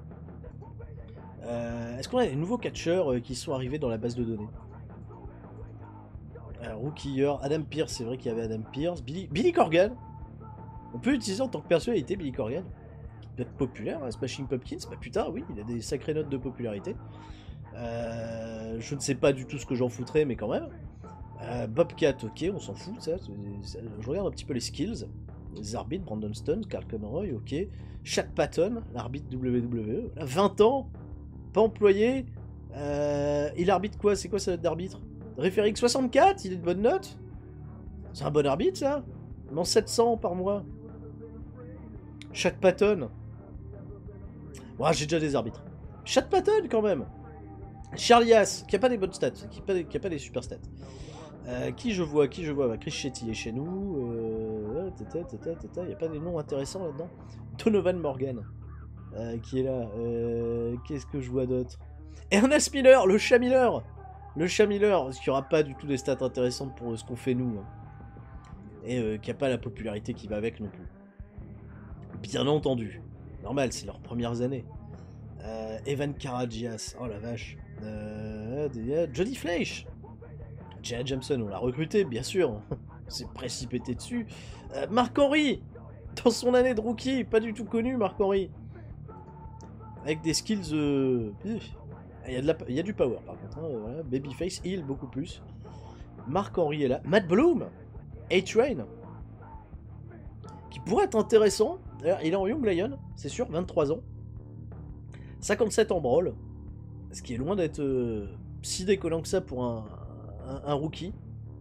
Euh, Est-ce qu'on a des nouveaux catcheurs qui sont arrivés dans la base de données? Alors, Rookie Year, Adam Pearce, c'est vrai qu'il y avait Adam Pearce. Billy, Billy Corgan. On peut utiliser en tant que personnalité Billy Corgan. Qui peut être populaire, hein, Smashing Pumpkins. Bah putain, oui, il a des sacrées notes de popularité. Euh, je ne sais pas du tout ce que j'en foutrais, mais quand même. Euh, Bobcat, ok, on s'en fout, ça. Je regarde un petit peu les skills. Les arbitres, Brandon Stone, Carl Conroy, ok. Shaq Patton, l'arbitre W W E. vingt ans, pas employé. Euh, il arbitre quoi? C'est quoi sa note d'arbitre? Référé soixante-quatre, il est de bonne note? C'est un bon arbitre, ça? Il m'en sept cents par mois. Shaq Patton. Ouais, j'ai déjà des arbitres. Shaq Patton, quand même. Charlias, qui a pas des bonnes stats, qui a pas, qui a pas des super stats. Euh, qui je vois, qui je vois bah, Chris Shetty est chez nous. Euh... Il n'y a pas des noms intéressants là-dedans. Donovan Morgan, euh, qui est là. Euh... Qu'est-ce que je vois d'autre? Ernest Miller, le chat Miller. Le chat Miller, parce qu'il n'y aura pas du tout des stats intéressantes pour ce qu'on fait nous. Hein. Et euh, qui n'a pas la popularité qui va avec non plus. Bien entendu. Normal, c'est leurs premières années. Euh, Evan Karagias, oh la vache. Euh, Johnny Fleisch. Jay Jameson, on l'a recruté, bien sûr. On s'est précipité dessus. Euh, Marc-Henry, dans son année de rookie, pas du tout connu, Marc-Henry. Avec des skills... Euh... Il, y a de la... Il y a du power, par contre. Hein, voilà. Babyface, heal, beaucoup plus. Marc-Henry est là. Matt Bloom, A-Train, qui pourrait être intéressant. D'ailleurs, il est en Young Lion, c'est sûr, vingt-trois ans. cinquante-sept en brawl, ce qui est loin d'être euh, si décollant que ça pour un, un, un rookie.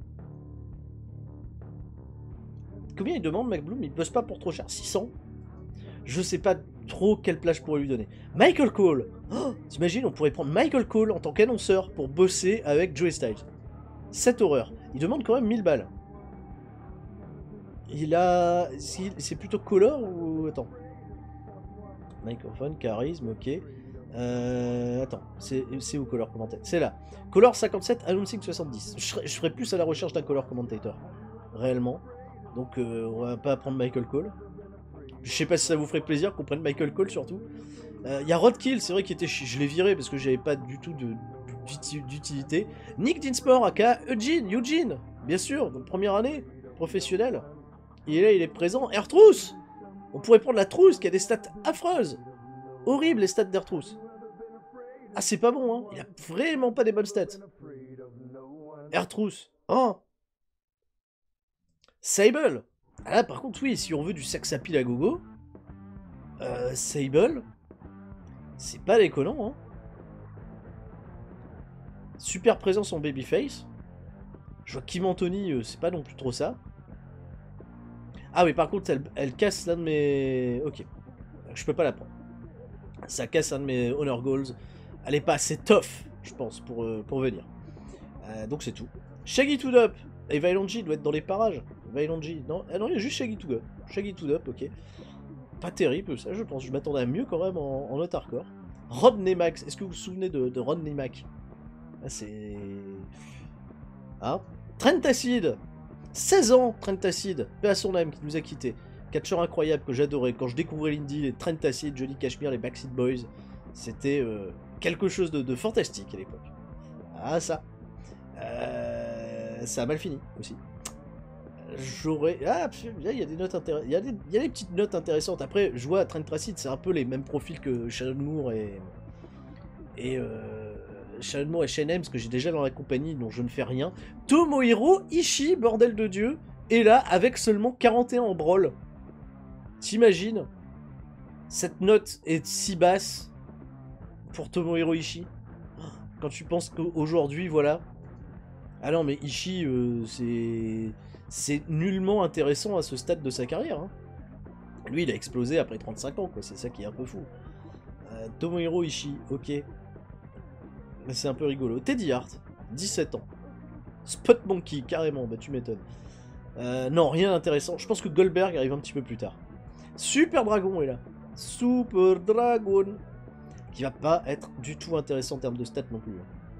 Combien il demande, McBloom? Il bosse pas pour trop cher, six cents. Je sais pas trop quelle plage je pourrais lui donner. Michael Cole, oh, t'imagines, on pourrait prendre Michael Cole en tant qu'annonceur pour bosser avec Joey Styles. Cette horreur. Il demande quand même mille balles. Il a... C'est plutôt color ou... Attends. Microphone, charisme, ok. Euh, attends, c'est où Color Commentator? C'est là. Color cinquante-sept, Announcing soixante-dix. Je ferais, je ferais plus à la recherche d'un Color Commentator. Réellement. Donc euh, on va pas prendre Michael Cole. Je sais pas si ça vous ferait plaisir qu'on prenne Michael Cole surtout. Il euh, y a Roadkill, c'est vrai qu'il était... Je l'ai viré parce que j'avais pas du tout d'utilité. Nick Dinsmore, aka Eugene, Eugene, bien sûr, donc première année professionnelle. Et là il est présent. Airtruth, on pourrait prendre la trousse qui a des stats affreuses. Horrible les stats d'Airtruth. Ah c'est pas bon hein. Il a vraiment pas des bonnes stats. Airtruth. Oh. Sable. Ah là par contre oui, si on veut du sex appeal à gogo. Euh, Sable. C'est pas déconnant hein. Super présence en babyface. Je vois Kim Anthony, euh, c'est pas non plus trop ça. Ah oui par contre elle, elle casse l'un de mes... Ok. Je peux pas la prendre. Ça casse un de mes honor goals. Elle est pas assez tough je pense, pour, euh, pour venir. Euh, donc c'est tout. Shaggy to Dup et Violent J doit être dans les parages. Violent J, non, ah non, il y a juste Shaggy to Dup. Shaggy to Dup, ok. Pas terrible, ça, je pense. Je m'attendais à mieux quand même en, en note hardcore. Rodney Max, est-ce que vous vous souvenez de, de Rodney Mac? Ah, c'est... Hein? Trent Acid, seize ans, Trent Acid, paix à son âme, qui nous a quittés. Catcheur incroyable que j'adorais. Quand je découvrais l'indie, les Trent Acid, Johnny Cashmere, les Backstreet Boys, c'était euh, quelque chose de, de fantastique à l'époque. Ah, ça. Euh, ça a mal fini aussi. J'aurais... Ah, il y a des notes intéressantes. Il y a des... il y a des petites notes intéressantes. Après, je vois Trent Acid, c'est un peu les mêmes profils que Shannon Moore et... Et... Euh... Shannon Moore et Shane Helms, que j'ai déjà dans la compagnie, dont je ne fais rien. Tomohiro Ishii, bordel de Dieu, est là avec seulement quarante et un en brawl. T'imagines? Cette note est si basse pour Tomohiro Ishii. Quand tu penses qu'aujourd'hui, voilà... Ah non, mais Ishii, euh, c'est... C'est nullement intéressant à ce stade de sa carrière. Hein. Lui, il a explosé après trente-cinq ans, quoi. C'est ça qui est un peu fou. Euh, Tomohiro Ishii, ok. Mais c'est un peu rigolo. Teddy Hart, dix-sept ans. Spot Monkey, carrément, bah tu m'étonnes. Euh, non, rien d'intéressant. Je pense que Goldberg arrive un petit peu plus tard. Super Dragon est là. Super Dragon. Qui va pas être du tout intéressant en termes de stats non plus.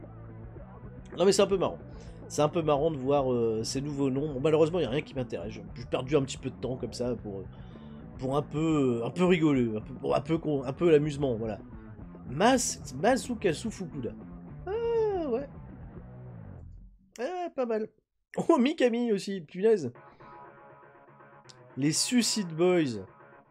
Non mais c'est un peu marrant. C'est un peu marrant de voir euh, ces nouveaux noms. Bon, malheureusement, il n'y a rien qui m'intéresse. J'ai perdu un petit peu de temps comme ça pour, pour un peu un peu rigoler, un peu, pour un peu, un peu l'amusement, voilà. Mas, Masukasu Fukuda. Ah, ouais. Ah, pas mal. Oh, Mikami aussi, punaise. Les Suicide Boys.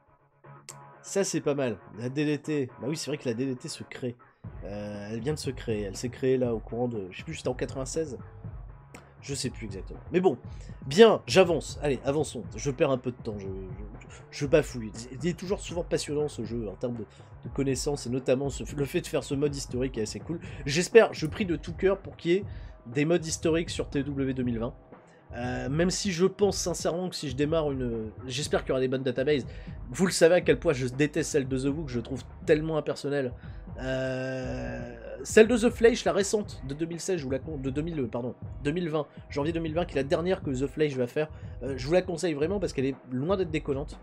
Ça, c'est pas mal. La D D T. Bah oui, c'est vrai que la D D T se crée. Euh, elle vient de se créer. Elle s'est créée là au courant de... Je sais plus, c'était en quatre-vingt-seize. Je sais plus exactement. Mais bon, bien, j'avance. Allez, avançons. Je perds un peu de temps. Je, je, je bafouille. Il est toujours souvent passionnant ce jeu en termes de, de connaissances et notamment ce, le fait de faire ce mode historique est assez cool. J'espère, je prie de tout cœur pour qu'il y ait des modes historiques sur T W deux mille vingt. Euh, même si je pense sincèrement que si je démarre une... J'espère qu'il y aura des bonnes databases. Vous le savez à quel point je déteste celle de The Who, que je trouve tellement impersonnelle. Euh... Celle de The Flash, la récente, de deux mille seize, je vous la con... de deux mille, pardon, deux mille vingt, janvier deux mille vingt, qui est la dernière que The Flash va faire. Euh, je vous la conseille vraiment parce qu'elle est loin d'être déconnante.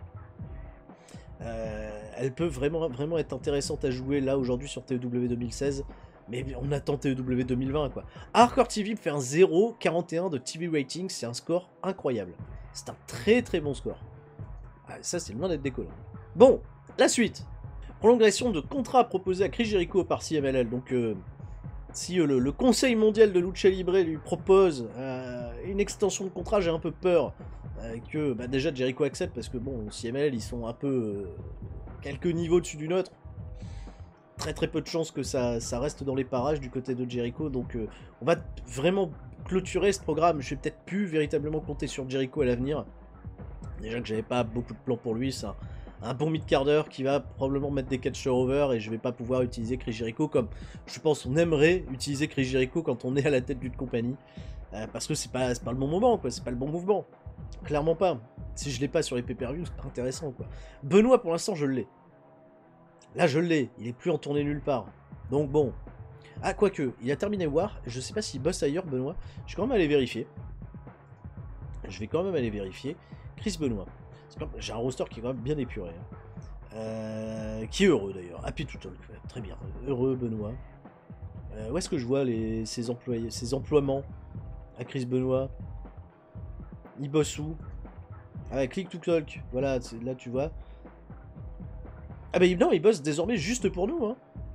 Euh, elle peut vraiment, vraiment être intéressante à jouer là aujourd'hui sur T W deux mille seize. Mais on attend T W deux mille vingt quoi. Hardcore T V fait un zéro virgule quarante et un de T V rating, c'est un score incroyable. C'est un très très bon score. Ah, ça c'est loin d'être décollant. Bon, la suite. Prolongation de contrat proposé à Chris Jericho par C M L L. Donc euh, si euh, le, le Conseil mondial de Lucha Libre lui propose euh, une extension de contrat, j'ai un peu peur euh, que bah, déjà Jericho accepte parce que bon, C M L L ils sont un peu euh, quelques niveaux dessus du nôtre. Très très peu de chances que ça, ça reste dans les parages du côté de Jericho, donc euh, on va vraiment clôturer ce programme. Je vais peut-être plus véritablement compter sur Jericho à l'avenir. Déjà que j'avais pas beaucoup de plans pour lui, c'est un, un bon mid-carder qui va probablement mettre des catchers over et je vais pas pouvoir utiliser Chris Jericho comme je pense on aimerait utiliser Chris Jericho quand on est à la tête d'une compagnie. Euh, parce que c'est pas, pas le bon moment, quoi, c'est pas le bon mouvement. Clairement pas. Si je l'ai pas sur les pay-per-views, c'est pas intéressant, quoi. Benoît, pour l'instant, je l'ai. Là, je l'ai, il est plus en tournée nulle part. Donc bon. Ah, quoique, il a terminé War. Je sais pas s'il bosse ailleurs, Benoît. Je vais quand même aller vérifier. Je vais quand même aller vérifier. Chris Benoît. J'ai un roster qui est quand même bien épuré. Hein. Euh, qui est heureux d'ailleurs. Happy to talk. Très bien. Heureux, Benoît. Euh, où est-ce que je vois les, ses, employés, ses emploiements à Chris Benoît? Il bosse où? Ah, Click to Talk. Voilà, là tu vois. Ah bah non, il bosse désormais juste pour nous. Hein.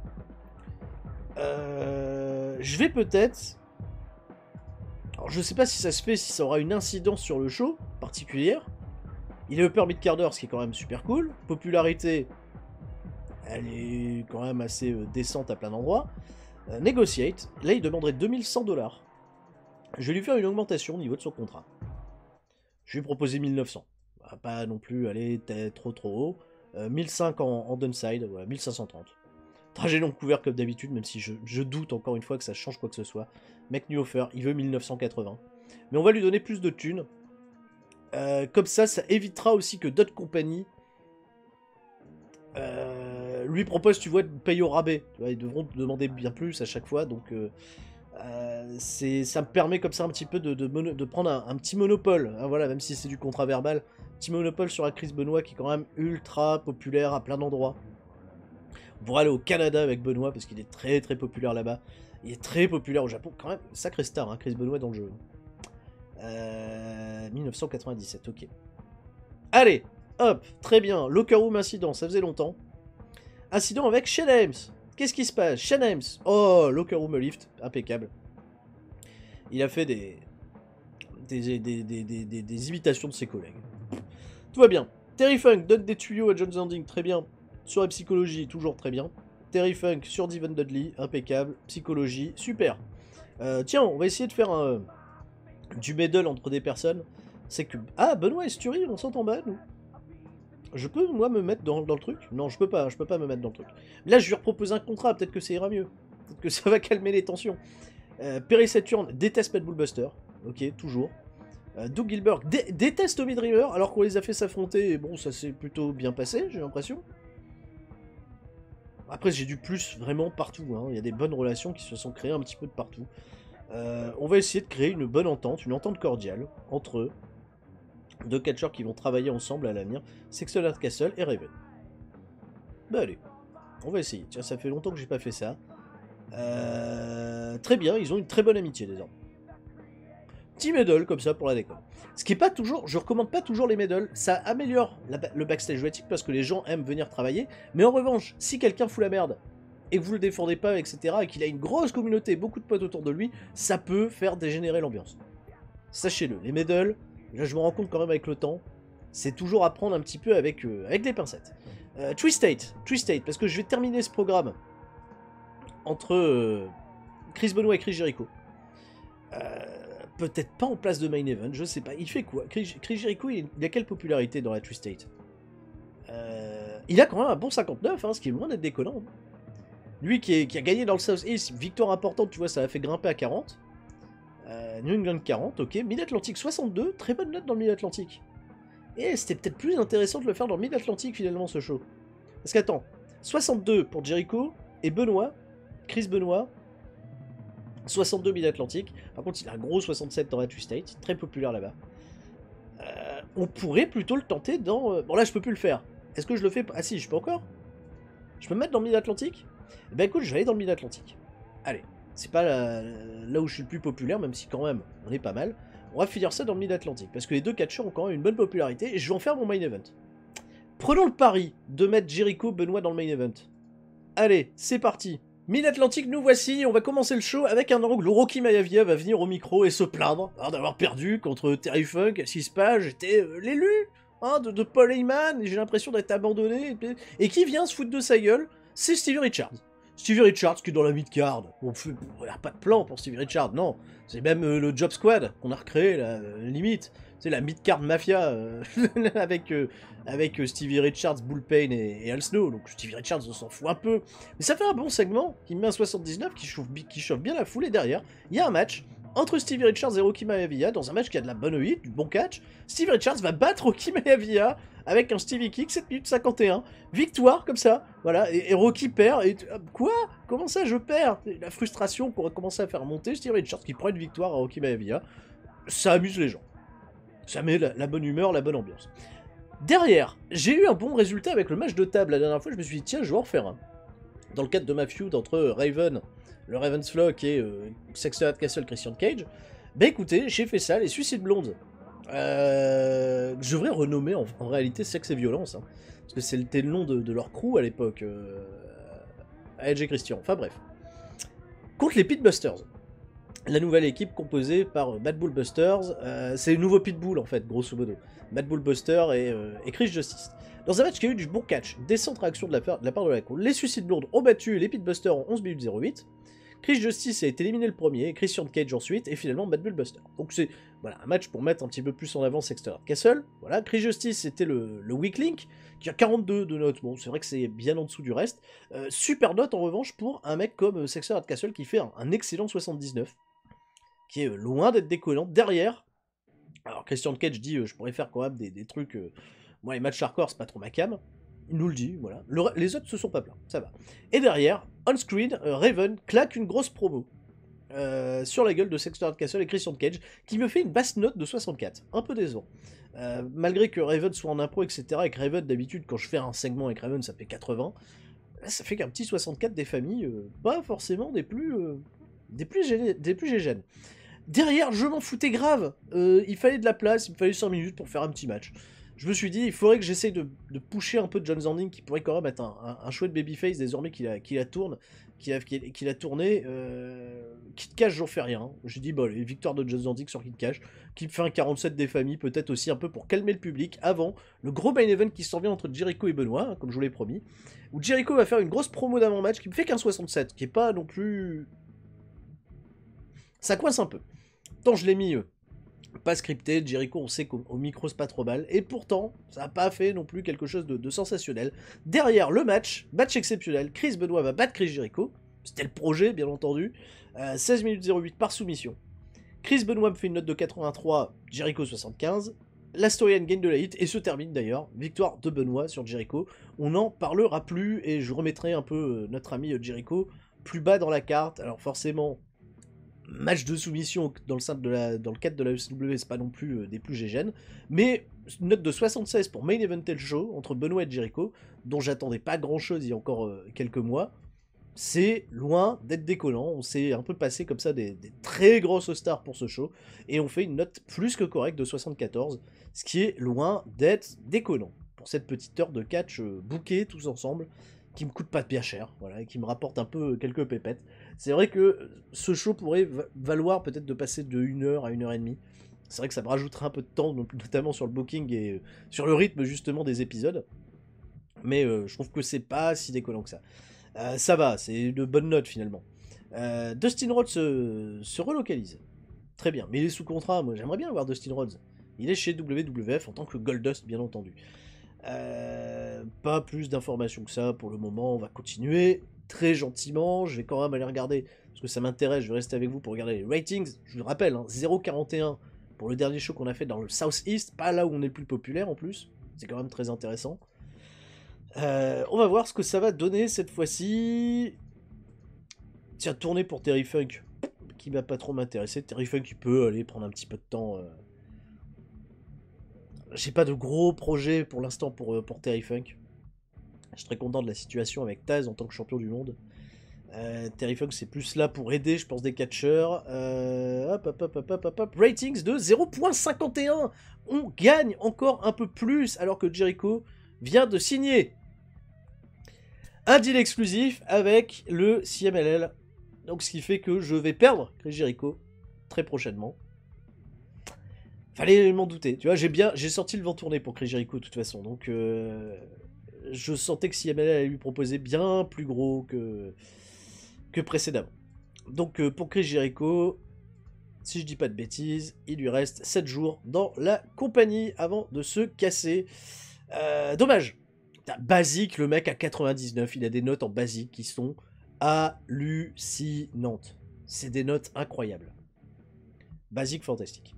Euh, je vais peut-être... Alors je sais pas si ça se fait, si ça aura une incidence sur le show particulière. Il est upper mid-carder, ce qui est quand même super cool. Popularité, elle est quand même assez euh, décente à plein d'endroits. Euh, negotiate, là il demanderait deux mille cent dollars. Je vais lui faire une augmentation au niveau de son contrat. Je vais lui proposer mille neuf cents. Bah, pas non plus aller trop trop haut. Euh, mille cinq en, en downside, voilà, mille cinq cent trente. Trajet long couvert comme d'habitude, même si je, je doute encore une fois que ça change quoi que ce soit. Make new offer, il veut mille neuf cent quatre-vingts. Mais on va lui donner plus de thunes. Euh, comme ça, ça évitera aussi que d'autres compagnies euh, lui propose, tu vois, de payer au rabais. Tu vois, ils devront te demander bien plus à chaque fois, donc euh, euh, c'est, ça me permet comme ça un petit peu de, de, mono, de prendre un, un petit monopole, hein, voilà, même si c'est du contrat verbal, petit monopole sur la Chris Benoit qui est quand même ultra populaire à plein d'endroits. On pourrait aller au Canada avec Benoît parce qu'il est très très populaire là-bas. Il est très populaire au Japon, quand même, sacré star, hein, Chris Benoit dans le jeu. Euh, mille neuf cent quatre-vingt-dix-sept, ok. Allez, hop, très bien, Locker Room incident, ça faisait longtemps. Incident avec Shane Helms. Qu'est-ce qui se passe? Shane Helms. Oh, Locker Room Lift, impeccable. Il a fait des des, des, des, des, des, des imitations de ses collègues. Tout va bien. Terry Funk donne des tuyaux à John Zanding, très bien. Sur la psychologie, toujours très bien. Terry Funk sur Devon Dudley, impeccable. Psychologie, super. Euh, tiens, on va essayer de faire un, du middle entre des personnes. C'est que... Ah, Benoît et Stury, on s'entend mal, nous. Je peux, moi, me mettre dans, dans le truc? Non, je peux pas, je peux pas me mettre dans le truc. Là, je lui repropose un contrat, peut-être que ça ira mieux. Peut-être que ça va calmer les tensions. Euh, Perry Saturn déteste Mad Bull Buster. Ok, toujours. Euh, Doug Gilbert dé déteste Tommy Dreamer, alors qu'on les a fait s'affronter, et bon, ça s'est plutôt bien passé, j'ai l'impression. Après, j'ai du plus vraiment partout, hein. Il y a des bonnes relations qui se sont créées un petit peu de partout. Euh, on va essayer de créer une bonne entente, une entente cordiale, entre eux. Deux catcheurs qui vont travailler ensemble à l'avenir, Sexton Hardcastle et Raven. Bah allez, on va essayer. Tiens, ça fait longtemps que j'ai pas fait ça. Euh, très bien, ils ont une très bonne amitié désormais. Petit medal comme ça pour la déconne. Ce qui est pas toujours, je recommande pas toujours les medals, ça améliore la, le backstage jouetique parce que les gens aiment venir travailler. Mais en revanche, si quelqu'un fout la merde et que vous le défendez pas, et cetera, et qu'il a une grosse communauté, beaucoup de potes autour de lui, ça peut faire dégénérer l'ambiance. Sachez-le, les medals, là je me rends compte quand même avec le temps, c'est toujours à prendre un petit peu avec, euh, avec des pincettes. Euh, Twistate, Twistate, parce que je vais terminer ce programme entre euh, Chris Benoit et Chris Jericho. Euh, Peut-être pas en place de main event, je sais pas. Il fait quoi? Chris, Chris Jericho, il, il a quelle popularité dans la Twistate? euh, Il a quand même un bon cinquante-neuf, hein, ce qui est loin d'être déconnant. Lui qui, est, qui a gagné dans le South East, victoire importante, tu vois, ça a fait grimper à quarante. Euh, New England quarante, ok. Mid-Atlantic soixante-deux, très bonne note dans le Mid-Atlantic. Et c'était peut-être plus intéressant de le faire dans le Mid-Atlantic finalement ce show. Parce qu'attends, soixante-deux pour Jericho et Benoit, Chris Benoit, soixante-deux Mid-Atlantic. Par contre, il a un gros soixante-sept dans la Twistate, très populaire là-bas. Euh, on pourrait plutôt le tenter dans... Euh... Bon là, je peux plus le faire. Est-ce que je le fais? Ah si, je peux encore. Je peux me mettre dans le Mid-Atlantic? Eh ben écoute, je vais aller dans le Mid-Atlantic. Allez. C'est pas la, là où je suis le plus populaire, même si quand même on est pas mal. On va finir ça dans le Mid-Atlantique, parce que les deux catcheurs ont quand même une bonne popularité, et je vais en faire mon main event. Prenons le pari de mettre Jericho Benoit dans le main event. Allez, c'est parti. Mid-Atlantique, nous voici, on va commencer le show avec un angle où Rocky Maivia va venir au micro et se plaindre hein, d'avoir perdu contre Terry Funk à six pages, j'étais euh, l'élu hein, de, de Paul Heyman, et j'ai l'impression d'être abandonné, et, et qui vient se foutre de sa gueule? C'est Stevie Richards. Stevie Richards qui est dans la mid-card. Bon, il n'y a pas de plan pour Stevie Richards, non. C'est même euh, le Job Squad qu'on a recréé, la euh, limite. C'est la mid-card mafia euh, avec, euh, avec euh, Stevie Richards, Bullpen et, et Al Snow. Donc Stevie Richards, on s'en fout un peu. Mais ça fait un bon segment qui met un soixante-dix-neuf, qui chauffe, qui chauffe bien la foule. Et derrière, il y a un match entre Stevie Richards et Rocky Maivia dans un match qui a de la bonne hit, du bon catch. Stevie Richards va battre Rocky Maivia avec un Stevie Kick, sept minutes cinquante et un. Victoire, comme ça. Voilà, et, et Rocky perd. Et, euh, quoi? Comment ça, je perds? La frustration qu'on a commencé à faire monter. Stevie Richards qui prend une victoire à Rocky Maivia. Ça amuse les gens. Ça met la, la bonne humeur, la bonne ambiance. Derrière, j'ai eu un bon résultat avec le match de table. La dernière fois, je me suis dit, tiens, je vais en refaire un. Dans le cadre de ma feud entre Raven, le Raven's Flock et euh, Sexton Hardcastle, Christian Cage. Bah écoutez, j'ai fait ça, les Suicides Blondes. Euh, je devrais renommer en, en réalité Sexe et Violence, hein, parce que c'était le nom de, de leur crew à l'époque, euh, à Edge et Christian. Enfin bref. Contre les Pitbusters. La nouvelle équipe composée par Mad Bull Busters, euh, c'est le nouveau Pitbull en fait, grosso modo. Mad Bull Buster et, euh, et Chris Justice. Dans un match qui a eu du bon catch, décente réaction de la, de la part de la crew, les Suicides Blondes ont battu les Pitbusters en onze minutes zéro huit. Chris Justice a été éliminé le premier, Christian Cage ensuite, et finalement Mad Bull Buster. Donc c'est voilà, un match pour mettre un petit peu plus en avant Sexton Hardcastle. Voilà, Chris Justice c'était le, le weak link, qui a quarante-deux de notes. Bon, c'est vrai que c'est bien en dessous du reste. Euh, super note en revanche pour un mec comme Sexton Hardcastle qui fait un, un excellent soixante-dix-neuf, qui est loin d'être décollant. Derrière, alors Christian Cage dit euh, je pourrais faire quand même des, des trucs. Euh, moi, les matchs hardcore, c'est pas trop ma cam. Il nous le dit, voilà. Le, les autres se sont pas plaints, ça va. Et derrière, on-screen, euh, Raven claque une grosse promo euh, sur la gueule de Sexter Castle et Christian Cage, qui me fait une basse note de soixante-quatre. Un peu décevant. Euh, malgré que Raven soit en impro, et cetera, et que Raven, d'habitude, quand je fais un segment avec Raven, ça fait quatre-vingts. Là, ça fait qu'un petit soixante-quatre des familles, euh, pas forcément des plus, euh, des plus, gênés, des plus gégènes. Derrière, je m'en foutais grave. Euh, il fallait de la place, il me fallait cinq minutes pour faire un petit match. Je me suis dit, il faudrait que j'essaye de, de pusher un peu John Zanding, qui pourrait quand même être un, un, un chouette babyface désormais qu'il a, qu'il a, tourne, qu'il a, qu'il a tourné. Euh, Kid Cash, j'en fais rien. J'ai dit, bon, les victoires de John Zanding sur Kid Cash, qui me fait un quarante-sept des familles, peut-être aussi un peu pour calmer le public, avant le gros main event qui s'en vient entre Jericho et Benoit, hein, comme je vous l'ai promis, où Jericho va faire une grosse promo d'avant-match qui me fait qu'un soixante-sept, qui est pas non plus... Ça coince un peu. Tant je l'ai mis... Euh, pas scripté, Jericho on sait qu'au micro c'est pas trop mal, et pourtant ça n'a pas fait non plus quelque chose de, de sensationnel. Derrière le match, match exceptionnel, Chris Benoit va battre Chris Jericho, c'était le projet bien entendu, euh, seize minutes zéro huit par soumission. Chris Benoit me fait une note de quatre-vingt-trois, Jericho soixante-quinze, la storyline gagne de la hit, et se termine d'ailleurs, victoire de Benoit sur Jericho, on n'en parlera plus, et je remettrai un peu notre ami Jericho plus bas dans la carte, alors forcément... Match de soumission dans le, sein de la, dans le cadre de la E C W, c'est pas non plus euh, des plus gégènes, mais une note de soixante-seize pour Main Eventel Show entre Benoit et Jericho, dont j'attendais pas grand chose il y a encore euh, quelques mois. C'est loin d'être décollant, on s'est un peu passé comme ça des, des très grosses stars pour ce show, et on fait une note plus que correcte de soixante-quatorze, ce qui est loin d'être décollant pour cette petite heure de catch euh, bookée tous ensemble, qui me coûte pas bien cher, voilà, et qui me rapporte un peu quelques pépettes. C'est vrai que ce show pourrait valoir peut-être de passer de une heure à une heure et demie. C'est vrai que ça me rajouterait un peu de temps, notamment sur le booking et sur le rythme justement des épisodes. Mais euh, je trouve que c'est pas si décollant que ça. Euh, ça va, c'est de bonnes notes finalement. Euh, Dustin Rhodes se, se relocalise. Très bien, mais il est sous contrat, moi j'aimerais bien avoir Dustin Rhodes. Il est chez W W F en tant que Goldust, bien entendu. Euh, pas plus d'informations que ça pour le moment, on va continuer très gentiment, je vais quand même aller regarder, parce que ça m'intéresse, je vais rester avec vous pour regarder les ratings, je vous le rappelle, hein, zéro virgule quarante et un pour le dernier show qu'on a fait dans le South East, pas là où on est le plus populaire en plus, c'est quand même très intéressant. Euh, on va voir ce que ça va donner cette fois-ci. Tiens, tourner pour Terry Funk, qui va pas trop m'intéresser, Terry Funk il peut aller prendre un petit peu de temps... Euh... J'ai pas de gros projets pour l'instant pour, pour Terry Funk. Je suis très content de la situation avec Taz en tant que champion du monde. Euh, Terry Funk c'est plus là pour aider, je pense, des catcheurs. Euh, hop, hop, hop, hop, hop, hop, hop. Ratings de zéro virgule cinquante et un. On gagne encore un peu plus alors que Jericho vient de signer un deal exclusif avec le C M L L. Donc ce qui fait que je vais perdre Chris Jericho très prochainement. Fallait m'en douter, tu vois, j'ai bien, j'ai sorti le vent tourner pour Chris Jericho de toute façon, donc euh, je sentais que C M L L allait lui proposer bien plus gros que, que précédemment. Donc euh, pour Chris Jericho, si je dis pas de bêtises, il lui reste sept jours dans la compagnie avant de se casser. Euh, dommage. Basique, le mec à quatre-vingt-dix-neuf, il a des notes en basique qui sont hallucinantes. C'est des notes incroyables. Basique fantastique.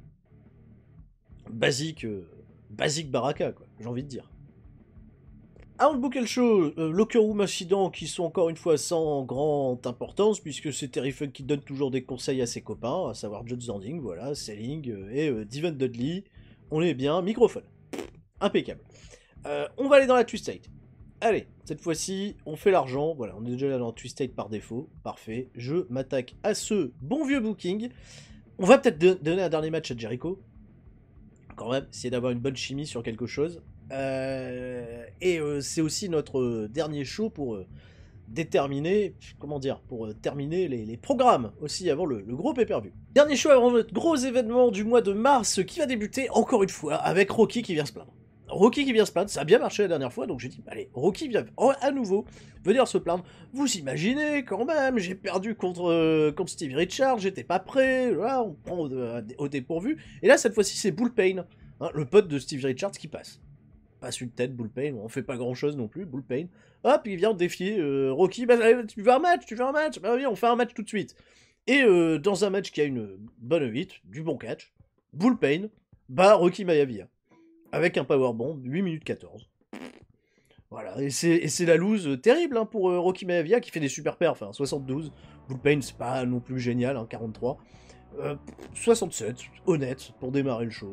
Basique, euh, basique baraka, quoi, j'ai envie de dire. Avant de booker le show, euh, Locker Room incidents qui sont encore une fois sans grande importance, puisque c'est Terry Funk qui donne toujours des conseils à ses copains, à savoir John Zanding, voilà, Selling euh, et euh, Devon Dudley. On est bien, microphone. Impeccable. Euh, on va aller dans la Twistate. Allez, cette fois-ci, on fait l'argent. Voilà, on est déjà là dans la Twistate par défaut. Parfait. Je m'attaque à ce bon vieux booking. On va peut-être donner un dernier match à Jericho. Quand même, essayer d'avoir une bonne chimie sur quelque chose. Euh, et euh, c'est aussi notre euh, dernier show pour euh, déterminer, comment dire, pour euh, terminer les, les programmes aussi avant le, le gros pay-per-view. Dernier show avant notre gros événement du mois de mars qui va débuter encore une fois avec Rocky qui vient se plaindre. Rocky qui vient se plaindre, ça a bien marché la dernière fois, donc j'ai dit, allez, Rocky vient à nouveau venir se plaindre. Vous imaginez, quand même, j'ai perdu contre, euh, contre Stevie Richards, j'étais pas prêt, là, on prend au, au dépourvu. Et là, cette fois-ci, c'est Bullpain, hein, le pote de Stevie Richards qui passe. Passe une tête, Bullpain, on fait pas grand-chose non plus, Bullpain. Hop, il vient défier euh, Rocky, bah, tu veux un match, tu veux un match, bah oui, on fait un match tout de suite. Et euh, dans un match qui a une bonne hit, du bon catch, Bullpain bat Rocky Maivia. Avec un powerbomb, huit minutes quatorze. Voilà, et c'est la loose terrible hein, pour euh, Rocky Maivia qui fait des super perfs, hein, soixante-douze, Bullpen c'est pas non plus génial, hein, quarante-trois, euh, soixante-sept, honnête, pour démarrer le show.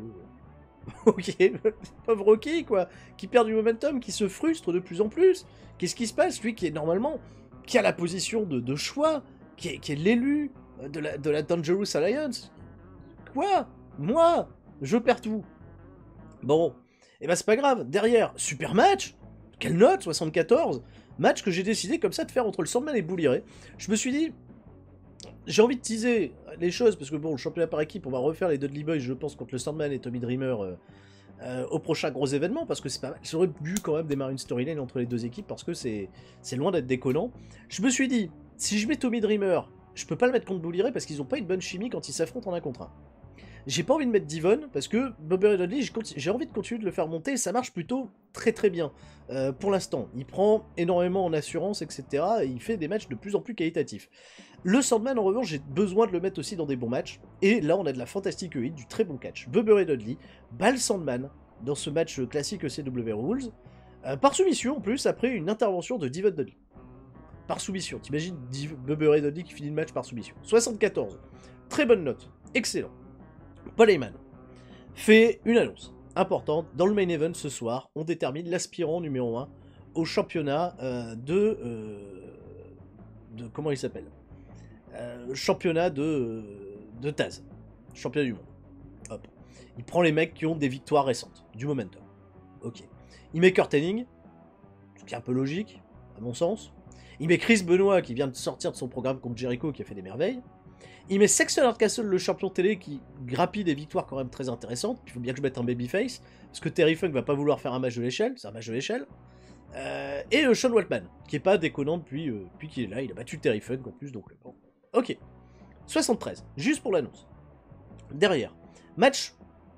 Ok, pauvre Rocky quoi, qui perd du momentum, qui se frustre de plus en plus. Qu'est-ce qui se passe, lui qui est normalement, qui a la position de, de choix, qui est, qui est l'élu de la, de la Dangerous Alliance. Quoi? Moi? Je perds tout. Bon, et ben c'est pas grave, derrière, super match. Quelle note, soixante-quatorze. Match que j'ai décidé comme ça de faire entre le Sandman et Bully Ray. Je me suis dit, j'ai envie de teaser les choses, parce que bon, le championnat par équipe, on va refaire les Dudley Boys, je pense, contre le Sandman et Tommy Dreamer euh, euh, au prochain gros événement, parce que c'est pas mal. J'aurais dû quand même démarrer une storyline entre les deux équipes, parce que c'est loin d'être déconnant. Je me suis dit, si je mets Tommy Dreamer, je peux pas le mettre contre Bully Ray, parce qu'ils ont pas une bonne chimie quand ils s'affrontent en un contre un. J'ai pas envie de mettre Devon, parce que Bobby Dudley, j'ai envie de continuer de le faire monter, et ça marche plutôt très très bien, euh, pour l'instant. Il prend énormément en assurance, et cetera, et il fait des matchs de plus en plus qualitatifs. Le Sandman, en revanche, j'ai besoin de le mettre aussi dans des bons matchs, et là, on a de la fantastique hit, du très bon catch. Bobby Dudley bat le Sandman dans ce match classique E C W Rules, euh, par soumission, en plus, après une intervention de Devon Dudley. Par soumission, t'imagines Bobby Dudley qui finit le match par soumission. soixante-quatorze, très bonne note, excellent. Paul Heyman fait une annonce importante. Dans le main event ce soir, on détermine l'aspirant numéro un au championnat euh, de, euh, de... Comment il s'appelle euh, Championnat de, de Taz. Championnat du monde. Hop. Il prend les mecs qui ont des victoires récentes. Du momentum. Ok. Il met Kurt Hennig, ce qui est un peu logique, à mon sens. Il met Chris Benoit, qui vient de sortir de son programme contre Jericho, qui a fait des merveilles. Il met Sexton Hardcastle, le champion télé, qui grappille des victoires quand même très intéressantes. Il faut bien que je mette un babyface, parce que Terry Funk va pas vouloir faire un match de l'échelle, c'est un match de l'échelle. Euh, et euh, Sean Waltman, qui est pas déconnant depuis, euh, depuis qu'il est là, il a battu Terry Funk en plus, donc bon. Ok. soixante-treize, juste pour l'annonce. Derrière, match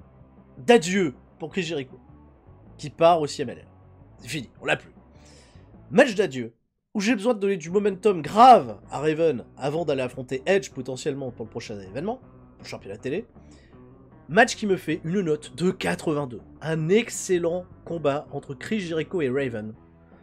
d'adieu pour Chris Jericho, qui part au C M L L. C'est fini, on l'a plus. Match d'adieu, où j'ai besoin de donner du momentum grave à Raven avant d'aller affronter Edge potentiellement pour le prochain événement, pour le championnat télé. Match qui me fait une note de quatre-vingt-deux. Un excellent combat entre Chris Jericho et Raven.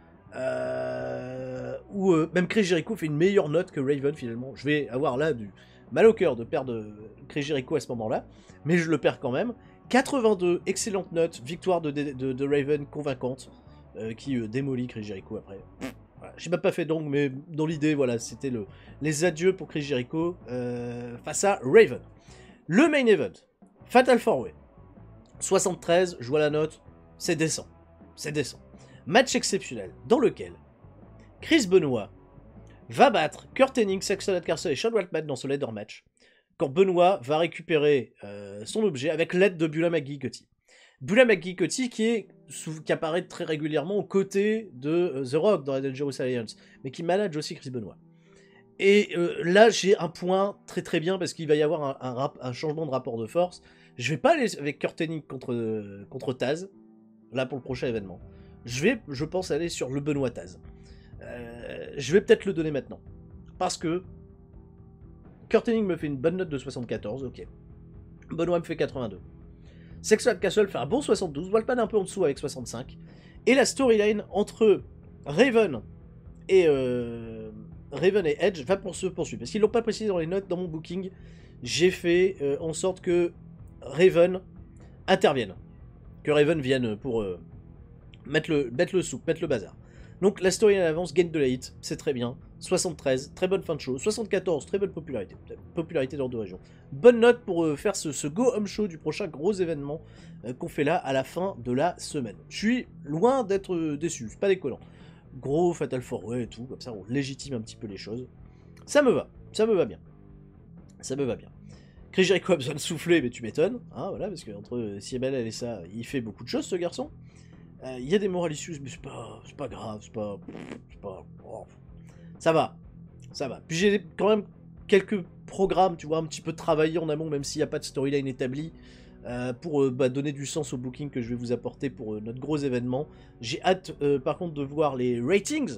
Euh, où euh, même Chris Jericho fait une meilleure note que Raven finalement. Je vais avoir là du mal au cœur de perdre Chris Jericho à ce moment-là, mais je le perds quand même. quatre-vingt-deux, excellente note, victoire de, de, de, de Raven convaincante, euh, qui euh, démolit Chris Jericho après. Voilà, j'ai même pas fait d'angle, mais dans l'idée, voilà, c'était le, les adieux pour Chris Jericho euh, face à Raven. Le main event, Fatal four way. soixante-treize, je vois la note, c'est décent. C'est décent. Match exceptionnel, dans lequel Chris Benoit va battre Kurt Hennig, Sexton Hardcastle et Sean Waltman dans ce ladder match, quand Benoit va récupérer euh, son objet avec l'aide de Beulah McGee-Cutty. Beulah McGee-Cutty qui, est, qui apparaît très régulièrement aux côtés de euh, The Rock dans la Dangerous Alliance, mais qui manage aussi Chris Benoit. Et euh, là, j'ai un point très très bien, parce qu'il va y avoir un, un, rap, un changement de rapport de force. Je vais pas aller avec Kurt Hennig contre, euh, contre Taz, là pour le prochain événement. Je vais, je pense, aller sur le Benoit Taz. Euh, je vais peut-être le donner maintenant. Parce que Kurt Hennig me fait une bonne note de soixante-quatorze, ok. Benoit me fait quatre-vingt-deux. Sexton Hardcastle fait un bon soixante-douze, Waltman un peu en dessous avec soixante-cinq. Et la storyline entre Raven et, euh, Raven et Edge va pour se poursuivre. Parce qu'ils l'ont pas précisé dans les notes, dans mon booking, j'ai fait euh, en sorte que Raven intervienne. Que Raven vienne pour euh, mettre, le, mettre le soupe, mettre le bazar. Donc la storyline avance, gain de la hit, c'est très bien. soixante-treize, très bonne fin de show. soixante-quatorze, très bonne popularité. Popularité dans deux régions. Bonne note pour euh, faire ce, ce go home show du prochain gros événement euh, qu'on fait là à la fin de la semaine. Je suis loin d'être euh, déçu, c'est pas déconnant. Gros Fatal four way et tout, comme ça on légitime un petit peu les choses. Ça me va, ça me va bien. Ça me va bien. Chris Jericho a besoin de souffler, mais tu m'étonnes. Hein, voilà, parce qu'entre C M L L et ça, il fait beaucoup de choses ce garçon. Il euh, y a des moral issues, mais c'est pas, pas grave, c'est pas... pas oh. Ça va, ça va. Puis j'ai quand même quelques programmes, tu vois, un petit peu travaillés en amont, même s'il n'y a pas de storyline établie, euh, pour euh, bah, donner du sens au booking que je vais vous apporter pour euh, notre gros événement. J'ai hâte, euh, par contre, de voir les ratings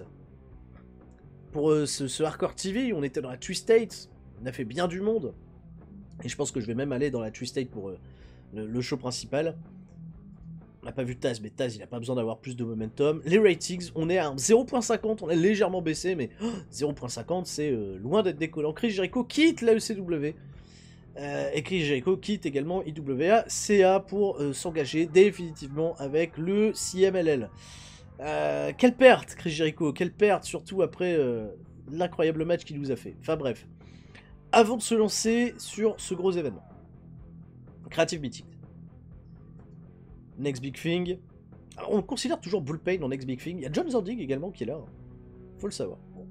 pour euh, ce, ce Hardcore T V. On était dans la Twistate, on a fait bien du monde. Et je pense que je vais même aller dans la Twistate pour euh, le, le show principal. On n'a pas vu Taz, mais Taz, il n'a pas besoin d'avoir plus de momentum. Les ratings, on est à zéro virgule cinquante, on a légèrement baissé, mais oh, zéro virgule cinquante, c'est euh, loin d'être décollant. Chris Jericho quitte l'A E C W. Euh, et Chris Jericho quitte également I W A C A pour euh, s'engager définitivement avec le C M L L. Euh, quelle perte, Chris Jericho, quelle perte, surtout après euh, l'incroyable match qu'il nous a fait. Enfin bref. Avant de se lancer sur ce gros événement. Creative Meeting. Next Big Thing. Alors, on considère toujours Bullpain dans Next Big Thing. Il y a John Zandig également qui est là. Faut le savoir. Bon.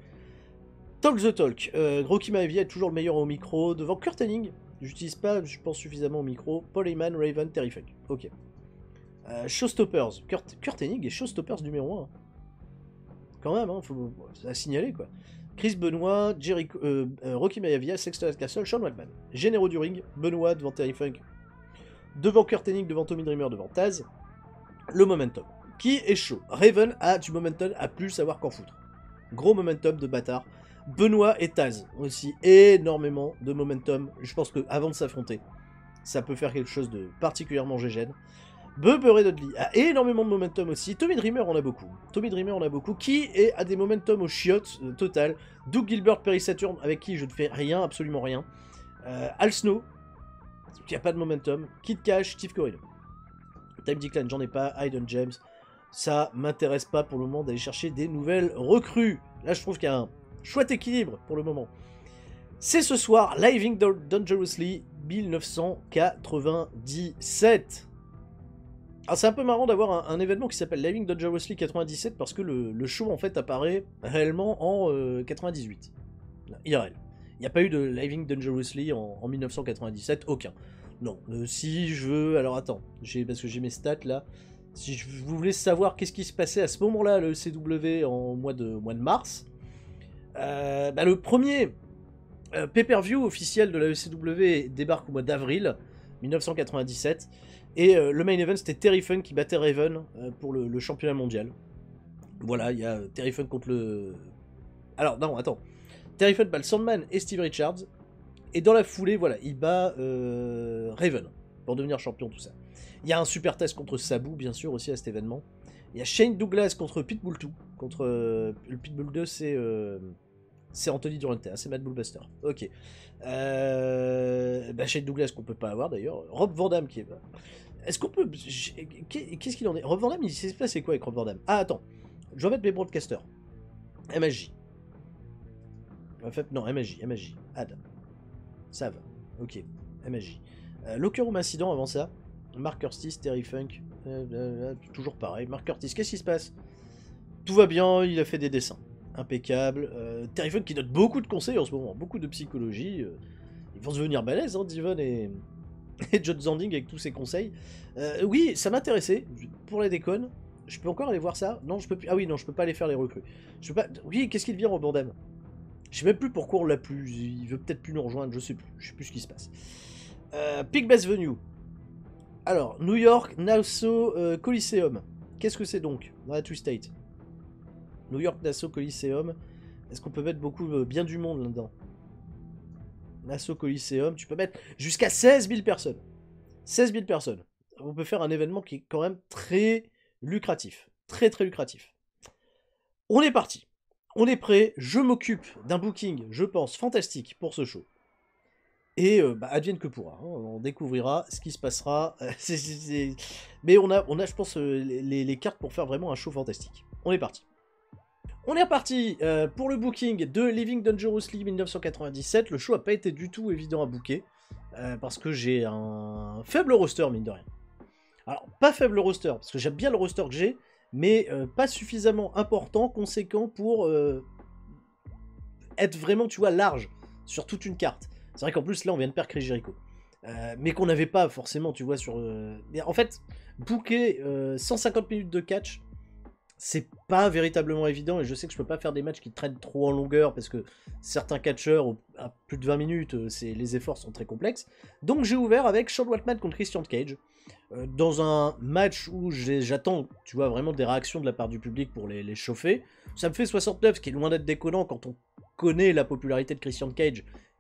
Talk the Talk. Euh, Rocky Maivia est toujours le meilleur au micro. Devant Kurt Hennig. J'utilise pas, je pense, suffisamment au micro. Paul Heyman, Raven, Terry Funk. Ok. Euh, Showstoppers. Kurt, Kurt Hennig est Showstoppers numéro un. Quand même, hein, faut à signaler quoi. Chris Benoit, Jericho, euh, euh, Rocky Maivia, Sexton Castle, Sean Waltman. Généraux du ring. Benoit devant Terry Funk. Devant Kurt Hennig, devant Tommy Dreamer, devant Taz. Le momentum. Qui est chaud. Raven a du momentum à plus savoir qu'en foutre. Gros momentum de bâtard. Benoît et Taz aussi énormément de momentum. Je pense qu'avant de s'affronter, ça peut faire quelque chose de particulièrement gégène. Bubba Dudley a énormément de momentum aussi. Tommy Dreamer en a beaucoup. Tommy Dreamer en a beaucoup. Qui est, a des momentum au chiottes euh, total. Doug Gilbert, Perry Saturn, avec qui je ne fais rien, absolument rien. Euh, Al Snow, qui a pas de momentum. Kid Cash, Steve Corino. Time Declan, j'en ai pas. Hayden James, ça m'intéresse pas pour le moment d'aller chercher des nouvelles recrues. Là, je trouve qu'il y a un chouette équilibre pour le moment. C'est ce soir, Living Dangerously mille neuf cent quatre-vingt-dix-sept. Alors c'est un peu marrant d'avoir un, un événement qui s'appelle Living Dangerously quatre-vingt-dix-sept parce que le, le show en fait apparaît réellement en euh, quatre-vingt-dix-huit. I R L. Il n'y a pas eu de Living Dangerously en, en mille neuf cent quatre-vingt-dix-sept, aucun. Non, euh, si je veux... Alors attends, parce que j'ai mes stats là. Si je, vous voulez savoir qu'est-ce qui se passait à ce moment-là, le C W en mois de, mois de mars, euh, bah, le premier euh, pay-per-view officiel de la E C W débarque au mois d'avril mille neuf cent quatre-vingt-dix-sept. Et euh, le main event, c'était Terry Funk qui battait Raven euh, pour le, le championnat mondial. Voilà, il y a euh, Terry Funk contre le... Alors, non, attends. Terry Funk bat le Sandman et Steve Richards. Et dans la foulée, voilà, il bat euh, Raven pour devenir champion, tout ça. Il y a un super test contre Sabu, bien sûr, aussi à cet événement. Il y a Shane Douglas contre Pitbull deux. Contre, euh, le Pitbull deux, c'est euh, c'est Anthony Durante, hein, c'est Matt Bullbuster. Ok. Euh, bah Shane Douglas qu'on peut pas avoir d'ailleurs. Rob Van Dam qui est... Est-ce qu'on peut... Qu'est-ce qu'il en est? Rob Van Dam, il s'est passé quoi avec Rob Van Dam? Ah, attends. Je vais mettre mes broadcasters. M S J. En fait, non, M S J, M S J. Ad. Sav. Ok. M S J. Euh, Locker Room Incident avant ça. Mark Curtis, Terry Funk. Euh, euh, toujours pareil. Mark Curtis, qu'est-ce qui se passe? Tout va bien, il a fait des dessins. Impeccable. Euh, Terry Funk qui donne beaucoup de conseils en ce moment. Beaucoup de psychologie. Euh, ils vont se devenir balèzes, hein, Devon et... et John Zanding avec tous ses conseils. Euh, oui, ça m'intéressait. Pour la déconne, je peux encore aller voir ça? Non, je peux plus. Ah oui, non, je peux pas aller faire les recrues. Je peux pas. Oui, qu'est-ce qu'il vient Rob Van Dam? Je sais même plus pourquoi on l'a plus. Il veut peut-être plus nous rejoindre, je sais plus. Je sais plus ce qui se passe. Euh, Peak Bass Venue. Alors, New York, Nassau, euh, Coliseum. Qu'est-ce que c'est donc dans la Twist State? New York, Nassau, Coliseum. Est-ce qu'on peut mettre beaucoup euh, bien du monde là-dedans? Nassau Coliseum, tu peux mettre jusqu'à seize mille personnes. seize mille personnes. On peut faire un événement qui est quand même très lucratif. Très très lucratif. On est parti. On est prêt. Je m'occupe d'un booking, je pense, fantastique pour ce show. Et euh, bah, advienne que pourra. Hein. On découvrira ce qui se passera. c'est, c'est, c'est... Mais on a, on a, je pense, euh, les, les cartes pour faire vraiment un show fantastique. On est parti. On est reparti euh, pour le booking de Living Dangerously mille neuf cent quatre-vingt-dix-sept. Le show n'a pas été du tout évident à booker. Euh, parce que j'ai un faible roster, mine de rien. Alors, pas faible roster, parce que j'aime bien le roster que j'ai, mais euh, pas suffisamment important, conséquent pour euh, être vraiment, tu vois, large sur toute une carte. C'est vrai qu'en plus, là, on vient de perdre Chris Jericho. Euh, mais qu'on n'avait pas forcément, tu vois, sur... Euh... En fait, booker euh, cent cinquante minutes de catch, c'est pas véritablement évident, et je sais que je peux pas faire des matchs qui traînent trop en longueur, parce que certains catcheurs, à plus de vingt minutes, c'est... les efforts sont très complexes. Donc j'ai ouvert avec Sean Waltman contre Christian Cage, euh, dans un match où j'attends, tu vois, vraiment des réactions de la part du public pour les, les chauffer. Ça me fait soixante-neuf, ce qui est loin d'être déconnant quand on connaît la popularité de Christian Cage,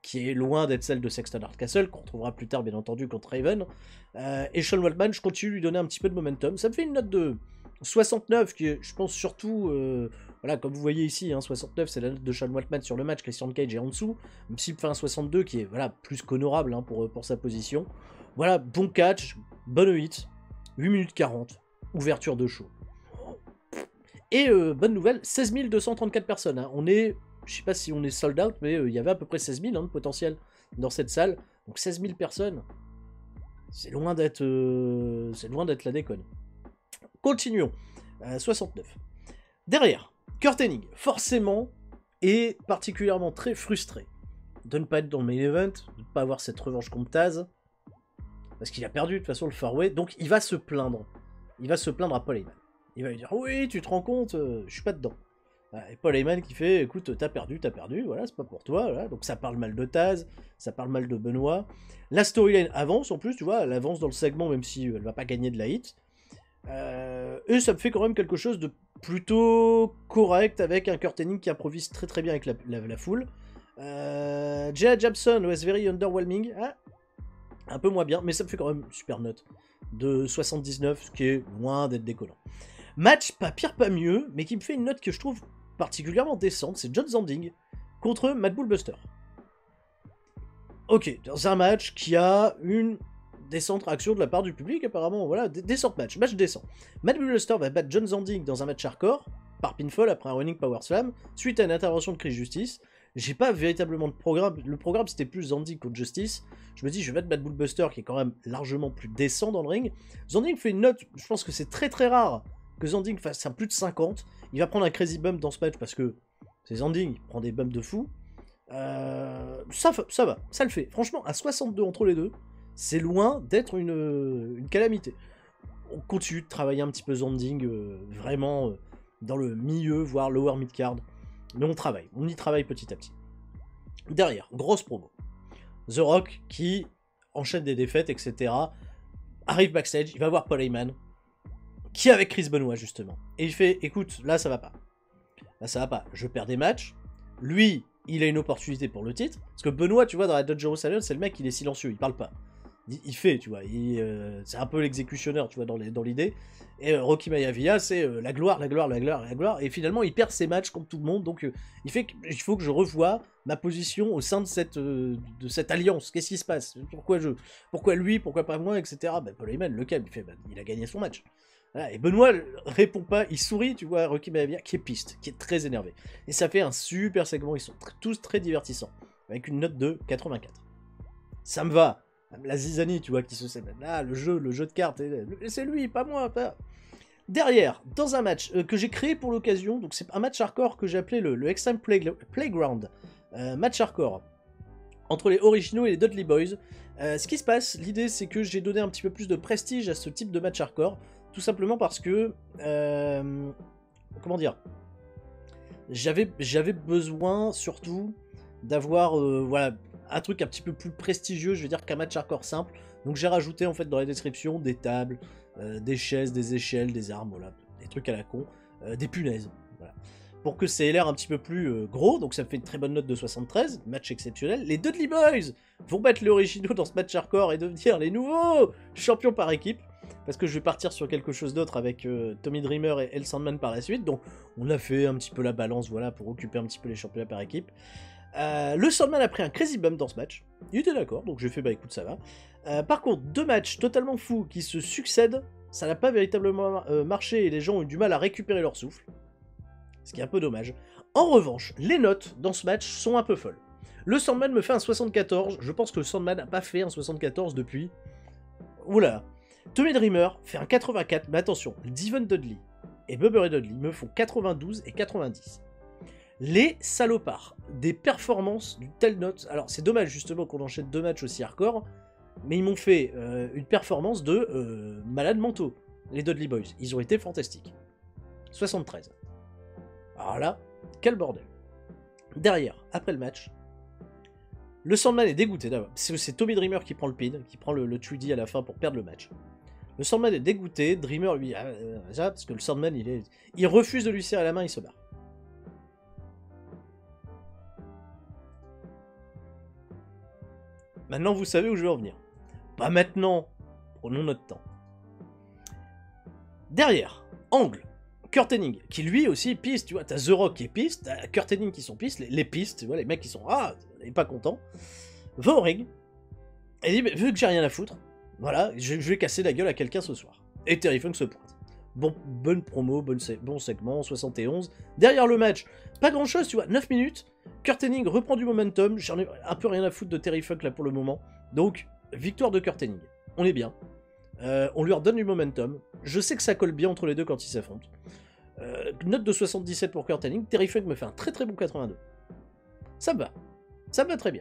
qui est loin d'être celle de Sexton Hardcastle, qu'on retrouvera plus tard bien entendu contre Raven. Euh, et Sean Waltman, je continue de lui donner un petit peu de momentum. Ça me fait une note de soixante-neuf, qui est, je pense, surtout... Euh, voilà, comme vous voyez ici, hein, soixante-neuf, c'est la note de Sean Waltman sur le match, Christian Cage est en dessous. Même si fait un soixante-deux, qui est voilà, plus qu'honorable hein, pour, pour sa position. Voilà, bon catch, bonne hit, huit minutes quarante, ouverture de show. Et euh, bonne nouvelle, seize mille deux cent trente-quatre personnes. Hein. On est, je sais pas si on est sold out, mais euh, il y avait à peu près seize mille hein, de potentiel dans cette salle. Donc seize mille personnes, c'est loin d'être euh, c'est loin d'être la déconne. Continuons. Euh, soixante-neuf. Derrière, Kurt Hennig, forcément, est particulièrement très frustré de ne pas être dans le main event, de ne pas avoir cette revanche contre Taz, parce qu'il a perdu de toute façon le Farway, donc il va se plaindre. Il va se plaindre à Paul Heyman. Il va lui dire, oui, tu te rends compte, euh, je suis pas dedans. Et Paul Heyman qui fait, écoute, t'as perdu, t'as perdu, voilà, c'est pas pour toi, voilà. Donc ça parle mal de Taz, ça parle mal de Benoît. La storyline avance en plus, tu vois, elle avance dans le segment, même si elle va pas gagner de la hit. Euh, et ça me fait quand même quelque chose de plutôt correct, avec un Kurt Hennig qui improvise très très bien avec la, la, la foule. Euh, Jay Jabson was very underwhelming. Ah, un peu moins bien, mais ça me fait quand même une super note de soixante-dix-neuf, ce qui est loin d'être décollant. Match pas pire, pas mieux, mais qui me fait une note que je trouve particulièrement décente, c'est John Zanding contre Matt Bullbuster. Ok, dans un match qui a une décente réaction de la part du public, apparemment, voilà, décent match, match décent. Matt Bullbuster va battre John Zanding dans un match hardcore, par pinfall après un running power slam, suite à une intervention de Chris Justice. J'ai pas véritablement de programme, le programme c'était plus Zanding contre Justice. Je me dis, je vais mettre Matt Bullbuster qui est quand même largement plus décent dans le ring. Zanding fait une note, je pense que c'est très très rare que Zanding fasse un plus de cinquante. Il va prendre un crazy bump dans ce match parce que c'est Zanding, il prend des bumps de fou. Euh, ça, ça va, ça le fait. Franchement, à soixante-deux entre les deux, c'est loin d'être une, une calamité. On continue de travailler un petit peu Zanding, euh, vraiment euh, dans le milieu, voire lower mid-card. Mais on travaille, on y travaille petit à petit. Derrière, grosse promo. The Rock qui enchaîne des défaites, et cetera. Arrive backstage, il va voir Paul Heyman, qui est avec Chris Benoit justement. Et il fait, écoute, là ça va pas. Là ça va pas, je perds des matchs. Lui, il a une opportunité pour le titre. Parce que Benoit, tu vois, dans la Dangerous Alliance, c'est le mec, il est silencieux, il parle pas. Il, il fait, tu vois, euh, c'est un peu l'exécutionneur, tu vois, dans l'idée. Et euh, Rocky Maivia, c'est euh, la gloire, la gloire, la gloire, la gloire. Et finalement, il perd ses matchs contre tout le monde. Donc, euh, il fait qu'il faut que je revoie ma position au sein de cette, euh, de cette alliance. Qu'est-ce qui se passe? Pourquoi je, pourquoi lui, pourquoi pas moi, et cetera. Ben, Paul Heyman, le calme, il fait, ben, il a gagné son match. Voilà, et Benoît répond pas, il sourit, tu vois, Rocky Maivia, qui est piste, qui est très énervé. Et ça fait un super segment, ils sont tous très divertissants. Avec une note de quatre-vingt-quatre. Ça me va. La zizanie, tu vois, qui se sait. Là, le jeu, le jeu de cartes, c'est lui, pas moi. Pas... Derrière, dans un match euh, que j'ai créé pour l'occasion, donc c'est un match hardcore que j'ai appelé le, le Extreme Play, Playground. Euh, match hardcore entre les originaux et les Dudley Boys. Euh, ce qui se passe, l'idée c'est que j'ai donné un petit peu plus de prestige à ce type de match hardcore, tout simplement parce que... Euh, comment dire, J'avais j'avais besoin surtout d'avoir euh, voilà, un truc un petit peu plus prestigieux, je veux dire, qu'un match hardcore simple. Donc j'ai rajouté en fait dans la description des tables, euh, des chaises, des échelles, des armes, voilà, des trucs à la con, euh, des punaises, voilà. Pour que ça ait l'air un petit peu plus euh, gros, donc ça me fait une très bonne note de soixante-treize, match exceptionnel. Les Dudley Boys vont battre les originaux dans ce match hardcore et devenir les nouveaux champions par équipe. Parce que je vais partir sur quelque chose d'autre avec euh, Tommy Dreamer et El Sandman par la suite. Donc on a fait un petit peu la balance, voilà, pour occuper un petit peu les championnats par équipe. Euh, le Sandman a pris un crazy bump dans ce match. Il était d'accord, donc j'ai fait bah écoute ça va. Euh, par contre, deux matchs totalement fous qui se succèdent, ça n'a pas véritablement euh, marché et les gens ont eu du mal à récupérer leur souffle. Ce qui est un peu dommage. En revanche, les notes dans ce match sont un peu folles. Le Sandman me fait un soixante-quatorze. Je pense que le Sandman n'a pas fait un soixante-quatorze depuis... Oula. Tommy Dreamer fait un quatre-vingt-quatre, mais attention, Devon Dudley et Bubba Ray Dudley me font quatre-vingt-douze et quatre-vingt-dix. Les salopards des performances d'une telle note, alors c'est dommage justement qu'on enchaîne deux matchs aussi hardcore, mais ils m'ont fait euh, une performance de euh, malades mentaux, les Dudley Boys. Ils ont été fantastiques. soixante-treize. Alors là, quel bordel. Derrière, après le match, le Sandman est dégoûté d'abord. C'est Tommy Dreamer qui prend le pin, qui prend le, le trois D à la fin pour perdre le match. Le Sandman est dégoûté, Dreamer lui, euh, parce que le Sandman il est, il refuse de lui serrer la main, il se barre. Maintenant, vous savez où je veux en venir. Pas maintenant. Prenons notre temps. Derrière, Angle, Kurt Hennig, qui lui aussi piste, tu vois, t'as The Rock qui est piste, t'as Kurt Hennig qui sont piste, les, les pistes, tu vois, les mecs qui sont, ah, il est pas content, va au ring, et dit, vu que j'ai rien à foutre, voilà, je, je vais casser la gueule à quelqu'un ce soir. Et Terry Funk se pointe. Bon, bonne promo, bon, bon segment, soixante et onze. Derrière le match, pas grand chose, tu vois, neuf minutes, Kurt Hennig reprend du momentum, j'en ai un peu rien à foutre de Terry Funk là pour le moment, donc, victoire de Kurt Hennig, on est bien. Euh, on lui redonne du momentum. Je sais que ça colle bien entre les deux quand ils s'affrontent. Euh, note de soixante-dix-sept pour Kurt Hennig. Terry Funk me fait un très très bon quatre-vingt-deux. Ça me va. Ça me va très bien.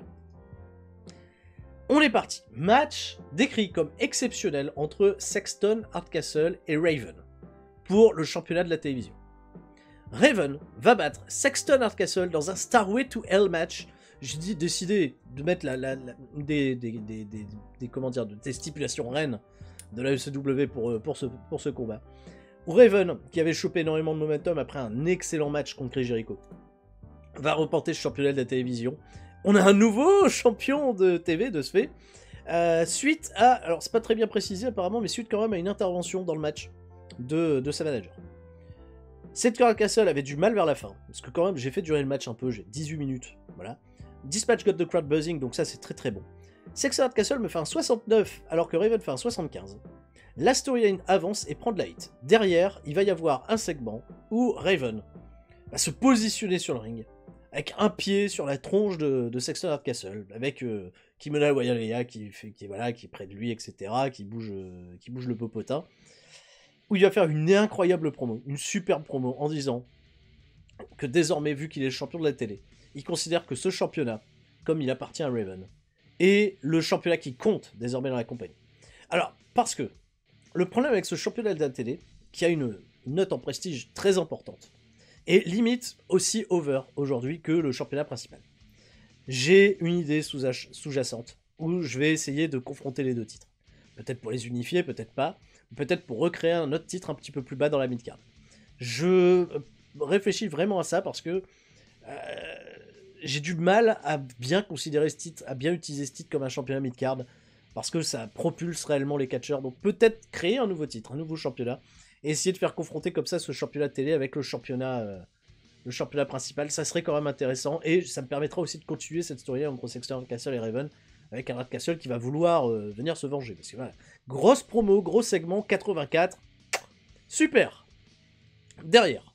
On est parti. Match décrit comme exceptionnel entre Sexton, Hardcastle et Raven pour le championnat de la télévision. Raven va battre Sexton Hardcastle dans un Starway to Hell match. J'ai dit, décidé de mettre la, la, la, des, des, des, des, des, comment dire, des stipulations reines de la E C W pour, pour, ce, pour ce combat. Où Raven, qui avait chopé énormément de momentum après un excellent match contre Chris Jericho, va remporter ce championnat de la télévision. On a un nouveau champion de T V de ce fait. Euh, suite à, alors c'est pas très bien précisé apparemment, mais suite quand même à une intervention dans le match de, de sa manager. Seth Castle avait du mal vers la fin, parce que quand même j'ai fait durer le match un peu, j'ai dix-huit minutes, voilà. Dispatch got the crowd buzzing, donc ça c'est très très bon. Sexton Castle me fait un soixante-neuf, alors que Raven fait un soixante-quinze. La storyline avance et prend de la hit. Derrière, il va y avoir un segment où Raven va se positionner sur le ring, avec un pied sur la tronche de, de Sexton Castle, avec euh, Kimona Wayalea qui, fait, qui, voilà, qui est près de lui, et cetera, qui bouge, euh, qui bouge le popotin, où il va faire une incroyable promo, une superbe promo, en disant que désormais, vu qu'il est le champion de la télé, il considère que ce championnat, comme il appartient à Raven, est le championnat qui compte désormais dans la compagnie. Alors, parce que le problème avec ce championnat de la télé, qui a une note en prestige très importante, est limite aussi over aujourd'hui que le championnat principal. J'ai une idée sous-jacente où je vais essayer de confronter les deux titres. Peut-être pour les unifier, peut-être pas, peut-être pour recréer un autre titre un petit peu plus bas dans la midcard. Je réfléchis vraiment à ça parce que euh, j'ai du mal à bien considérer ce titre, à bien utiliser ce titre comme un championnat mid-card, parce que ça propulse réellement les catcheurs. Donc peut-être créer un nouveau titre, un nouveau championnat, et essayer de faire confronter comme ça ce championnat de télé avec le championnat, euh, le championnat principal, ça serait quand même intéressant, et ça me permettra aussi de continuer cette story entre Sexton Castle et Raven, avec un Castle qui va vouloir euh, venir se venger. Parce que voilà, grosse promo, gros segment, quatre-vingt-quatre, super. Derrière,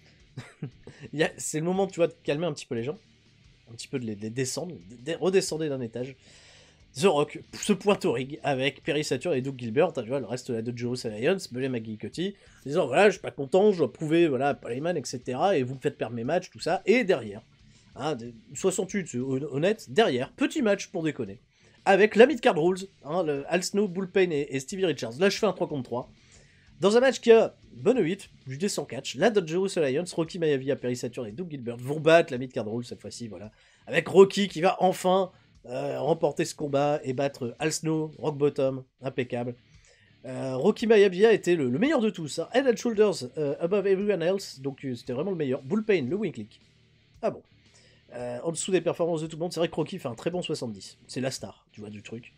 c'est le moment, tu vois, de calmer un petit peu les gens, un petit peu de les, de les descendre, de redescendre d'un étage. The Rock se pointe au ring avec Perry Saturn et Doug Gilbert, tu vois, le reste de la Dangerous Alliance, Bully McGillicuddy, disant voilà, je suis pas content, je dois prouver, voilà, Paleman, et cetera. Et vous me faites perdre mes matchs, tout ça. Et derrière, hein, soixante-huit, c'est honnête, derrière, petit match pour déconner, avec la Mid-Card Rules, hein, le Al Snow, Bullpen et, et Stevie Richards. Là, je fais un trois contre trois. Dans un match qui a bonne huit, du D cent catch, la Dangerous Alliance, Rocky Maivia, Perry Saturn et Doug Gilbert vont battre la Mid-Card Rules cette fois-ci, voilà. Avec Rocky qui va enfin euh, remporter ce combat et battre Al Snow, Rock Bottom, impeccable. Euh, Rocky Maivia était le, le meilleur de tous, hein. Head and Shoulders uh, above everyone else, donc euh, c'était vraiment le meilleur. Bullpen, le wing click. Ah bon. Euh, en dessous des performances de tout le monde, c'est vrai que Rocky fait un très bon soixante-dix. C'est la star, tu vois, du truc.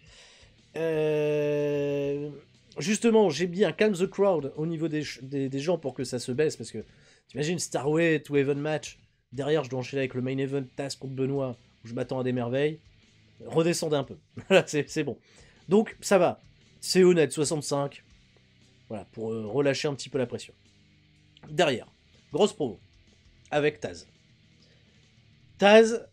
Euh... Justement, j'ai mis un Calm the Crowd au niveau des, des, des gens pour que ça se baisse, parce que t'imagines Starway to Heaven match, derrière je dois enchaîner avec le main event Taz contre Benoît, où je m'attends à des merveilles, redescendez un peu, voilà, c'est bon. Donc ça va, c'est honnête, soixante-cinq, voilà, pour euh, relâcher un petit peu la pression. Derrière, grosse promo, avec Taz. Taz,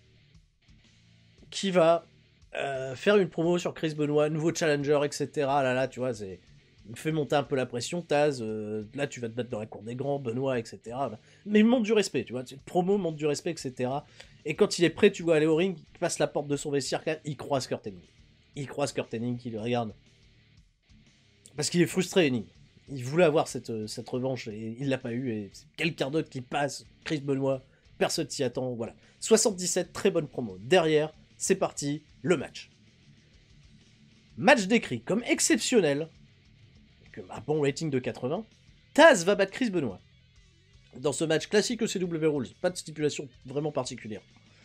qui va Euh, faire une promo sur Chris Benoit, nouveau challenger, et cetera. Là, là, tu vois, c'est... il me fait monter un peu la pression, Taz. Euh, là, tu vas te battre dans la cour des grands, Benoît, et cetera. Mais il montre du respect, tu vois. Promo montre du respect, et cetera. Et quand il est prêt, tu vois, aller au ring, il passe la porte de son vestiaire, il croise Kurt Hennig. Il croise Kurt Hennig, qui le regarde. Parce qu'il est frustré, Hennig. Il voulait avoir cette, cette revanche, et il l'a pas eu. Et c'est quelqu'un d'autre qui passe, Chris Benoit, personne s'y attend, voilà. soixante-dix-sept, très bonne promo. Derrière, c'est parti, le match. Match décrit comme exceptionnel, un bon rating de quatre-vingts, Taz va battre Chris Benoit. Dans ce match classique E C W Rules, pas de stipulation vraiment particulière.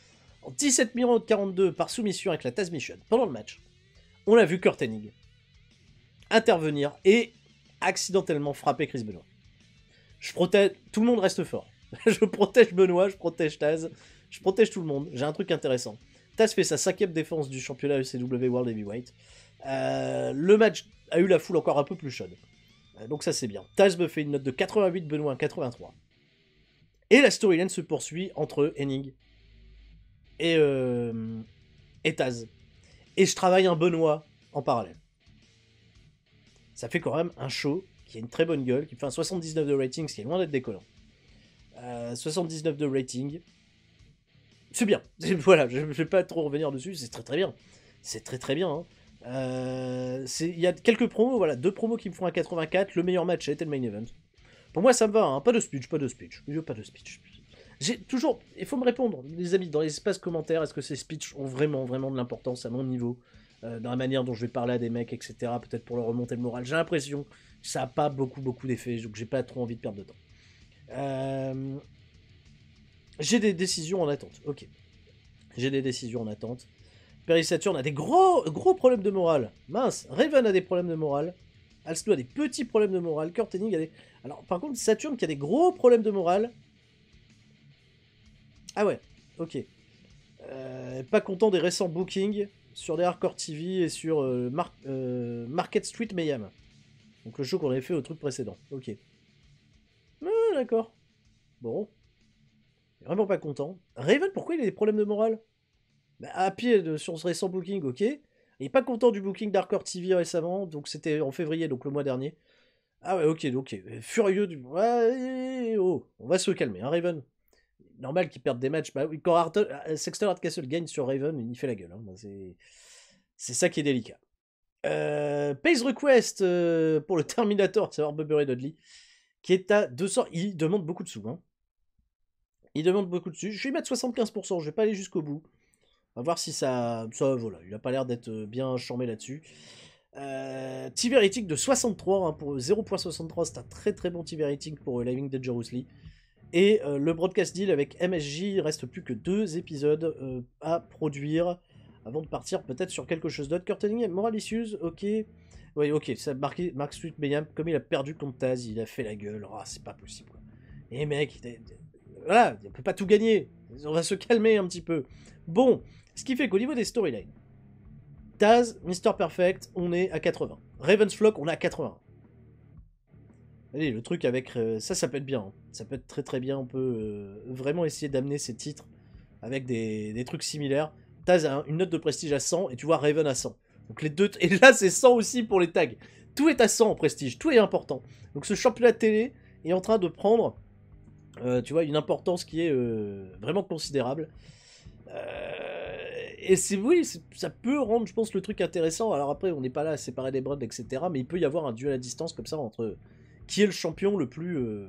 En dix-sept minutes quarante-deux par soumission avec la Taz Mission, pendant le match, on a vu Kurt Hennig intervenir et accidentellement frapper Chris Benoit. Je protège... Tout le monde reste fort. Je protège Benoit, je protège Taz, je protège tout le monde. J'ai un truc intéressant. Taz fait sa cinquième défense du championnat E C W World Heavyweight. Euh, le match a eu la foule encore un peu plus chaude. Euh, donc ça c'est bien. Taz me fait une note de quatre-vingt-huit, Benoit un quatre-vingt-trois. Et la storyline se poursuit entre Hennig et, euh, et Taz. Et je travaille un Benoit en parallèle. Ça fait quand même un show qui a une très bonne gueule, qui fait un soixante-dix-neuf de rating, ce qui est loin d'être décollant. Euh, soixante-dix-neuf de rating. C'est bien. Voilà, je ne vais pas trop revenir dessus, c'est très très bien. C'est très très bien. Hein. Euh, il y a quelques promos, voilà, deux promos qui me font un quatre-vingt-quatre. Le meilleur match a été le main event. Pour moi, ça me va, hein. Pas de speech, pas de speech. Je veux pas de speech. J'ai toujours... Il faut me répondre, les amis, dans les espaces commentaires, est-ce que ces speeches ont vraiment, vraiment de l'importance à mon niveau, euh, dans la manière dont je vais parler à des mecs, et cetera. Peut-être pour leur remonter le moral. J'ai l'impression que ça n'a pas beaucoup, beaucoup d'effet, donc j'ai pas trop envie de perdre de temps. Euh... J'ai des décisions en attente, ok. J'ai des décisions en attente. Perry Saturn a des gros, gros problèmes de morale. Mince, Raven a des problèmes de morale. Alston a des petits problèmes de morale. Kurt Hennig a des... Alors, par contre, Saturn qui a des gros problèmes de morale. Ah ouais, ok. Euh, pas content des récents bookings sur les Hardcore T V et sur euh, Mar euh, Market Street Mayhem. Donc le show qu'on avait fait au truc précédent. Ok. Ah, d'accord. Bon. Vraiment pas content. Raven, pourquoi il a des problèmes de morale? Bah, à pied de, sur ce récent booking, ok. Il est pas content du booking d'Hardcore T V récemment, donc c'était en février, donc le mois dernier. Ah ouais, ok, ok. Furieux du... Ouais, oh, on va se calmer, hein, Raven. Normal qu'il perde des matchs. Bah oui, quand Hart... Sexton Hardcastle gagne sur Raven, il fait la gueule. Hein. Bah, c'est ça qui est délicat. Euh, Pays Request euh, pour le Terminator, savoir Bubba Ray Dudley, qui est à deux cents. Il demande beaucoup de sous. Hein. Il demande beaucoup de sous. Je vais y mettre soixante-quinze pour cent, je vais pas aller jusqu'au bout. On va voir si ça... Ça, voilà, il a pas l'air d'être bien charmé là-dessus. Euh, T V rating de soixante-trois, hein, pour zéro virgule soixante-trois, c'est un très très bon T V rating pour euh, Living Dangerously. Et euh, le broadcast deal avec M S J, il reste plus que deux épisodes euh, à produire avant de partir peut-être sur quelque chose d'autre. Kurt Hennig, Moral Issues, ok. Oui, ok, ça marque Mark Street Mayhem, comme il a perdu contre Taz, il a fait la gueule. Ah, oh, c'est pas possible. Quoi. Et mec, voilà, on peut pas tout gagner. On va se calmer un petit peu. Bon, ce qui fait qu'au niveau des storylines, Taz, Mister Perfect, on est à quatre-vingts. Raven's Flock, on est à quatre-vingts. Allez, le truc avec... Euh, ça, ça peut être bien. Hein. Ça peut être très très bien. On peut euh, vraiment essayer d'amener ces titres avec des, des trucs similaires. Taz a une note de prestige à cent et tu vois Raven à cent. Donc les deux... Et là, c'est cent aussi pour les tags. Tout est à cent en prestige. Tout est important. Donc ce championnat de télé est en train de prendre, euh, tu vois, une importance qui est euh, vraiment considérable. Euh, et c'est oui, ça peut rendre, je pense, le truc intéressant. Alors après, on n'est pas là à séparer les brands, et cetera. Mais il peut y avoir un duel à distance comme ça entre qui est le champion le plus euh,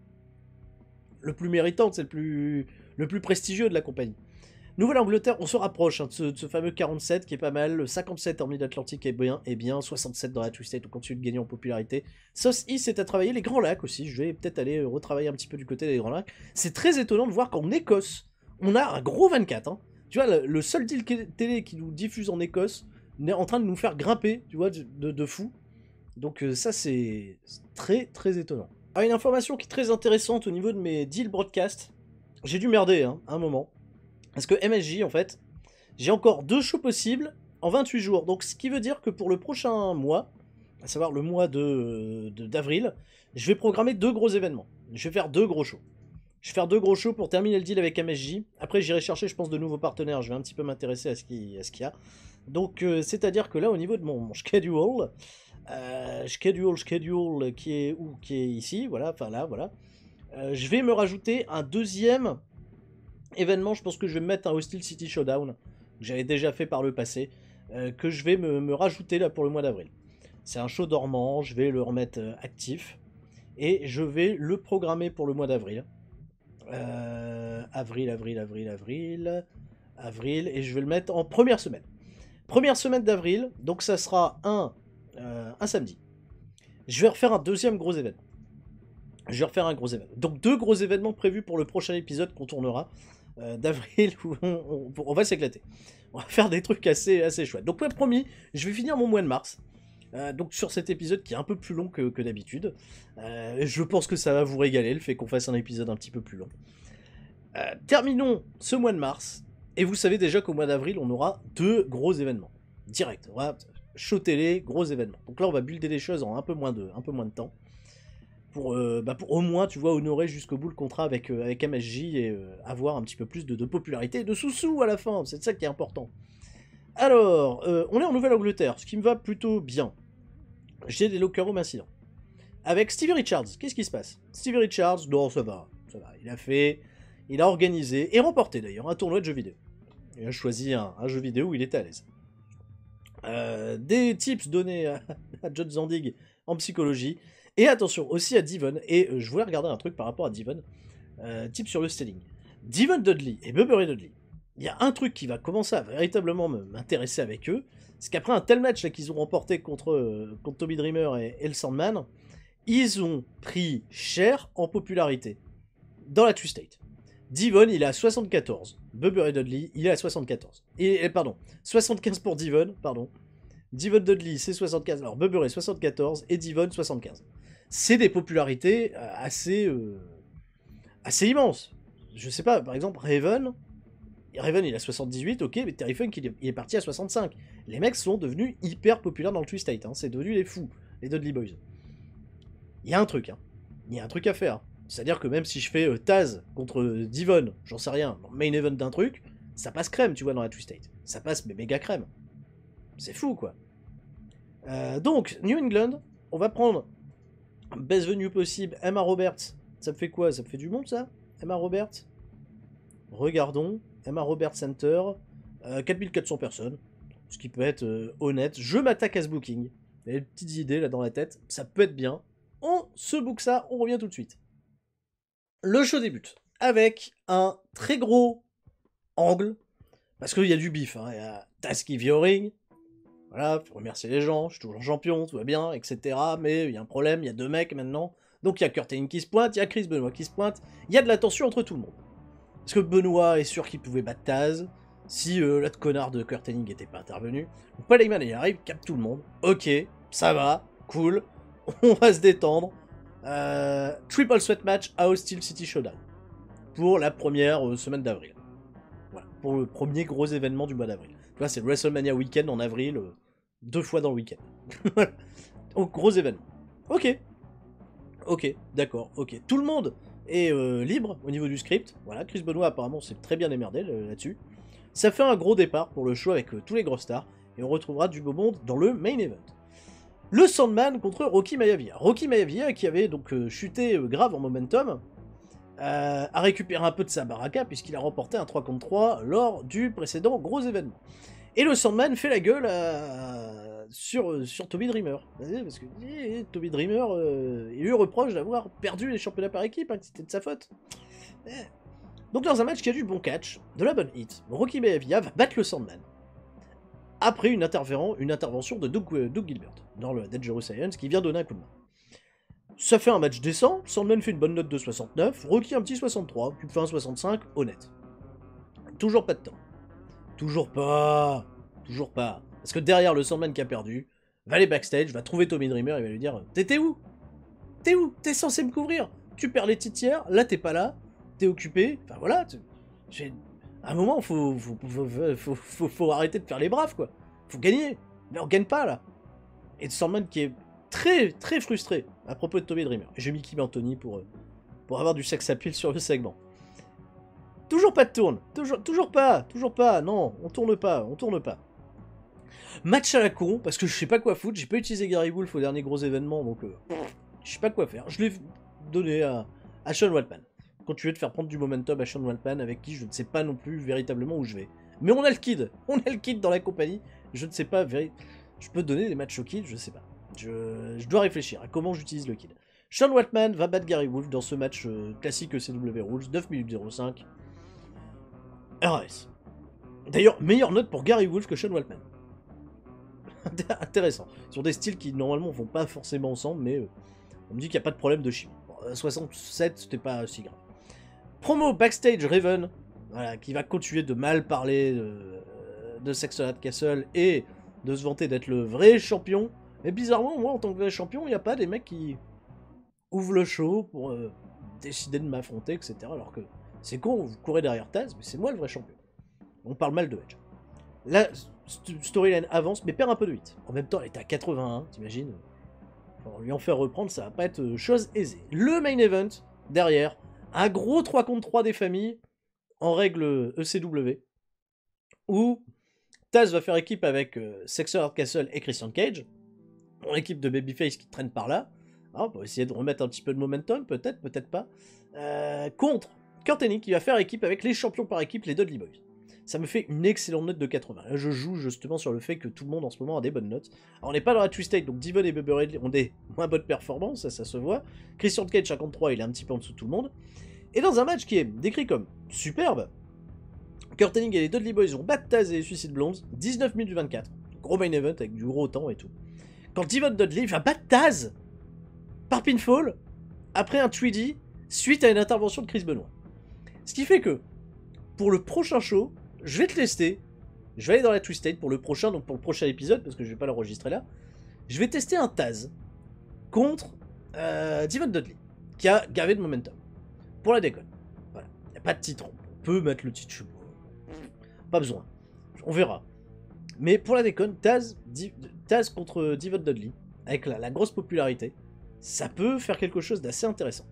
le plus méritant, c'est le plus le plus prestigieux de la compagnie. Nouvelle-Angleterre, on se rapproche hein, de, ce, de ce fameux quarante-sept qui est pas mal. Le cinquante-sept en Mid-Atlantique est bien, est bien. soixante-sept dans la Twisted, on continue de gagner en popularité. Sauce East est à travailler. Les Grands Lacs aussi, je vais peut-être aller retravailler un petit peu du côté des Grands Lacs. C'est très étonnant de voir qu'en Écosse, on a un gros vingt-quatre. Hein. Tu vois, le, le seul deal télé qui nous diffuse en Écosse est en train de nous faire grimper, tu vois, de, de, de fou. Donc euh, ça, c'est très, très étonnant. Alors, une information qui est très intéressante au niveau de mes deals broadcast. J'ai dû merder, hein, à un moment. Parce que M S J, en fait, j'ai encore deux shows possibles en vingt-huit jours. Donc, ce qui veut dire que pour le prochain mois, à savoir le mois de, de, d'avril, je vais programmer deux gros événements. Je vais faire deux gros shows. Je vais faire deux gros shows pour terminer le deal avec M S J. Après, j'irai chercher, je pense, de nouveaux partenaires. Je vais un petit peu m'intéresser à ce qu'il y a. Donc, euh, c'est-à-dire que là, au niveau de mon, mon schedule, euh, schedule, schedule, qui est où, qui est ici, voilà, enfin là, voilà. Euh, je vais me rajouter un deuxième événement. Je pense que je vais me mettre un Hostile City Showdown, que j'avais déjà fait par le passé, euh, que je vais me, me rajouter là pour le mois d'avril. C'est un show dormant, je vais le remettre euh, actif, et je vais le programmer pour le mois d'avril. Euh, avril, avril, avril, avril, avril, et je vais le mettre en première semaine. Première semaine d'avril, donc ça sera un, euh, un samedi. Je vais refaire un deuxième gros événement. Je vais refaire un gros événement. Donc deux gros événements prévus pour le prochain épisode qu'on tournera. euh, d'avril où on, on, on va s'éclater. On va faire des trucs assez, assez chouettes. Donc, ouais, promis, je vais finir mon mois de mars. Euh, donc sur cet épisode qui est un peu plus long que, que d'habitude. Euh, je pense que ça va vous régaler, le fait qu'on fasse un épisode un petit peu plus long. Euh, terminons ce mois de mars, et vous savez déjà qu'au mois d'avril, on aura deux gros événements. Direct, on va show télé, gros événements. Donc là, on va builder les choses en un peu moins de, un peu moins de temps. Pour, euh, bah pour au moins, tu vois, honorer jusqu'au bout le contrat avec, euh, avec M S J et euh, avoir un petit peu plus de, de popularité et de sous-sous à la fin. C'est ça qui est important. Alors, euh, on est en Nouvelle-Angleterre, ce qui me va plutôt bien. J'ai des locker room incidents. Avec Stevie Richards, qu'est-ce qui se passe? Stevie Richards, non, ça va, ça va. Il a fait, il a organisé, et remporté d'ailleurs, un tournoi de jeux vidéo. Il a choisi un, un jeu vidéo où il était à l'aise. Euh, des tips donnés à, à John Zandig en psychologie. Et attention, aussi à Devon, et euh, je voulais regarder un truc par rapport à Devon. Euh, tips sur le styling. Devon Dudley et Bubbery Dudley. Il y a un truc qui va commencer à véritablement m'intéresser avec eux, c'est qu'après un tel match là qu'ils ont remporté contre, euh, contre Tommy Dreamer et, et le Sandman, ils ont pris cher en popularité dans la Two-State. Devon, il est à soixante-quatorze. Bubbery Dudley, il est à soixante-quatorze. Et, et pardon, soixante-quinze pour Devon, pardon. Devon Dudley, c'est soixante-quinze. Alors Bubbery, soixante-quatorze et Devon, soixante-quinze. C'est des popularités euh, assez, euh, assez immenses. Je sais pas, par exemple, Raven... Raven il a soixante-dix-huit, ok, mais Terry Funk il est, il est parti à soixante-cinq. Les mecs sont devenus hyper populaires dans le Twist-State, hein. C'est devenu les fous, les Dudley Boys. Il y a un truc, hein. Il y a un truc à faire. C'est-à-dire que même si je fais euh, Taz contre euh, Devon, j'en sais rien, dans le main event d'un truc, ça passe crème, tu vois, dans la Twist-State. Ça passe, mais méga crème. C'est fou, quoi. Euh, donc, New England, on va prendre best venue possible, Emma Roberts. Ça me fait quoi? Ça me fait du monde, ça? Emma Roberts? Regardons. Emma Roberts Center, euh, quatre mille quatre cents personnes, ce qui peut être euh, honnête. Je m'attaque à ce booking. Il y a des petites idées là dans la tête, ça peut être bien. On se book ça, on revient tout de suite. Le show débute avec un très gros angle, parce qu'il y a du bif, hein. Il y a Taz qui vient au ring, voilà, faut remercier les gens, je suis toujours champion, tout va bien, et cetera. Mais il y a un problème, il y a deux mecs maintenant. Donc il y a Kurt Angle qui se pointe, il y a Chris Benoit qui se pointe, il y a de la tension entre tout le monde. Parce que Benoit est sûr qu'il pouvait battre Taz, si euh, l'autre connard de Kurt Angle n'était pas intervenu. Donc Paul Heyman il arrive, capte tout le monde. Ok, ça va, cool, on va se détendre. Euh, triple Sweat Match à Steel City Showdown. Pour la première euh, semaine d'avril. Voilà, pour le premier gros événement du mois d'avril. Là c'est le WrestleMania Weekend en avril, euh, deux fois dans le week-end. Donc gros événement. Ok. Ok, d'accord, ok. Tout le monde est euh, libre au niveau du script. Voilà, Chris Benoit apparemment s'est très bien émerdé là-dessus. Ça fait un gros départ pour le show avec euh, tous les grosses stars. Et on retrouvera du beau monde dans le main event. Le Sandman contre Rocky Maivia. Rocky Maivia qui avait donc euh, chuté euh, grave en momentum. Euh, a récupéré un peu de sa baraka puisqu'il a remporté un trois contre trois lors du précédent gros événement. Et le Sandman fait la gueule à... sur, sur Tommy Dreamer. Parce que eh, Tommy Dreamer, euh, il lui reproche d'avoir perdu les championnats par équipe, hein, que c'était de sa faute. Eh. Donc dans un match qui a du bon catch, de la bonne hit, Rocky Maivia va battre le Sandman. Après une, une intervention de Doug, euh, Doug Gilbert dans le Dangerous Science qui vient donner un coup de main. Ça fait un match décent, Sandman fait une bonne note de soixante-neuf, Rocky un petit soixante-trois, tu me fais un soixante-cinq, honnête. Toujours pas de temps. Toujours pas. Toujours pas. Parce que derrière le Sandman qui a perdu, va aller backstage, va trouver Tommy Dreamer et va lui dire « T'étais où? T'es où? T'es censé me couvrir? Tu perds les titières, là t'es pas là, t'es occupé. » Enfin voilà, à un moment, faut faut, faut, faut, faut, faut arrêter de faire les braves, quoi. Faut gagner. Mais on gagne pas, là. Et Sandman qui est très, très frustré à propos de Tommy Dreamer. J'ai mis Kim Anthony pour, pour avoir du sex appeal sur le segment. Toujours pas de tourne, toujours, toujours pas, toujours pas, non, on tourne pas, on tourne pas. Match à la con, parce que je sais pas quoi foutre, j'ai pas utilisé Gary Wolf au dernier gros événement, donc euh, je sais pas quoi faire. Je l'ai donné à, à Sean Waltman. Continuer de faire prendre du momentum à Sean Waltman, avec qui je ne sais pas non plus véritablement où je vais. Mais on a le kid, on a le kid dans la compagnie, je ne sais pas, véri... je peux donner des matchs au kid, je sais pas. Je, je dois réfléchir à comment j'utilise le kid. Sean Waltman va battre Gary Wolf dans ce match euh, classique E C W Rules, neuf minutes zéro cinq. R S. D'ailleurs, meilleure note pour Gary Wolf que Sean Waltman. Intéressant. Sur des styles qui normalement vont pas forcément ensemble, mais euh, on me dit qu'il n'y a pas de problème de chimie. Bon, soixante-sept, c'était pas si grave. Promo backstage Raven. voilà, qui va continuer de mal parler de, de Sexton Castle et de se vanter d'être le vrai champion. Mais bizarrement, moi, en tant que vrai champion, il n'y a pas des mecs qui ouvrent le show pour euh, décider de m'affronter, et cetera. Alors que c'est con, vous courez derrière Taz, mais c'est moi le vrai champion. On parle mal de Edge. La storyline avance, mais perd un peu de hit. En même temps, elle était à quatre-vingt-un, t'imagines? Alors, lui en faire reprendre, ça va pas être chose aisée. Le main event, derrière, un gros trois contre trois des familles, en règle E C W, où Taz va faire équipe avec euh, Sexton Hardcastle et Christian Cage, mon équipe de babyface qui traîne par là. Alors, on va essayer de remettre un petit peu de momentum, peut-être, peut-être pas. Euh, contre Kurt Hennig, qui va faire équipe avec les champions par équipe, les Dudley Boys. Ça me fait une excellente note de quatre-vingts. Là, je joue justement sur le fait que tout le monde en ce moment a des bonnes notes. Alors, on n'est pas dans la Twisted, donc Devon et Bubba Ray ont des moins bonnes performances, ça, ça se voit. Christian Cage cinquante-trois, il est un petit peu en dessous de tout le monde. Et dans un match qui est décrit comme superbe, Kurt Hennig et les Dudley Boys ont battu Taz et les Suicide Blondes, dix-neuf minutes vingt-quatre. Gros main event avec du gros temps et tout. Quand Devon Dudley va battre Taz par pinfall après un trois D suite à une intervention de Chris Benoit. Ce qui fait que pour le prochain show, je vais te tester. Je vais aller dans la Twisted pour le prochain, donc pour le prochain épisode, parce que je vais pas l'enregistrer là. Je vais tester un Taz contre euh, Devon Dudley, qui a gavé de momentum. Pour la déconne. Voilà. Il n'y a pas de titre. On peut mettre le titre. Pas besoin. On verra. Mais pour la déconne, Taz, Taz contre Devon Dudley, avec la, la grosse popularité, ça peut faire quelque chose d'assez intéressant.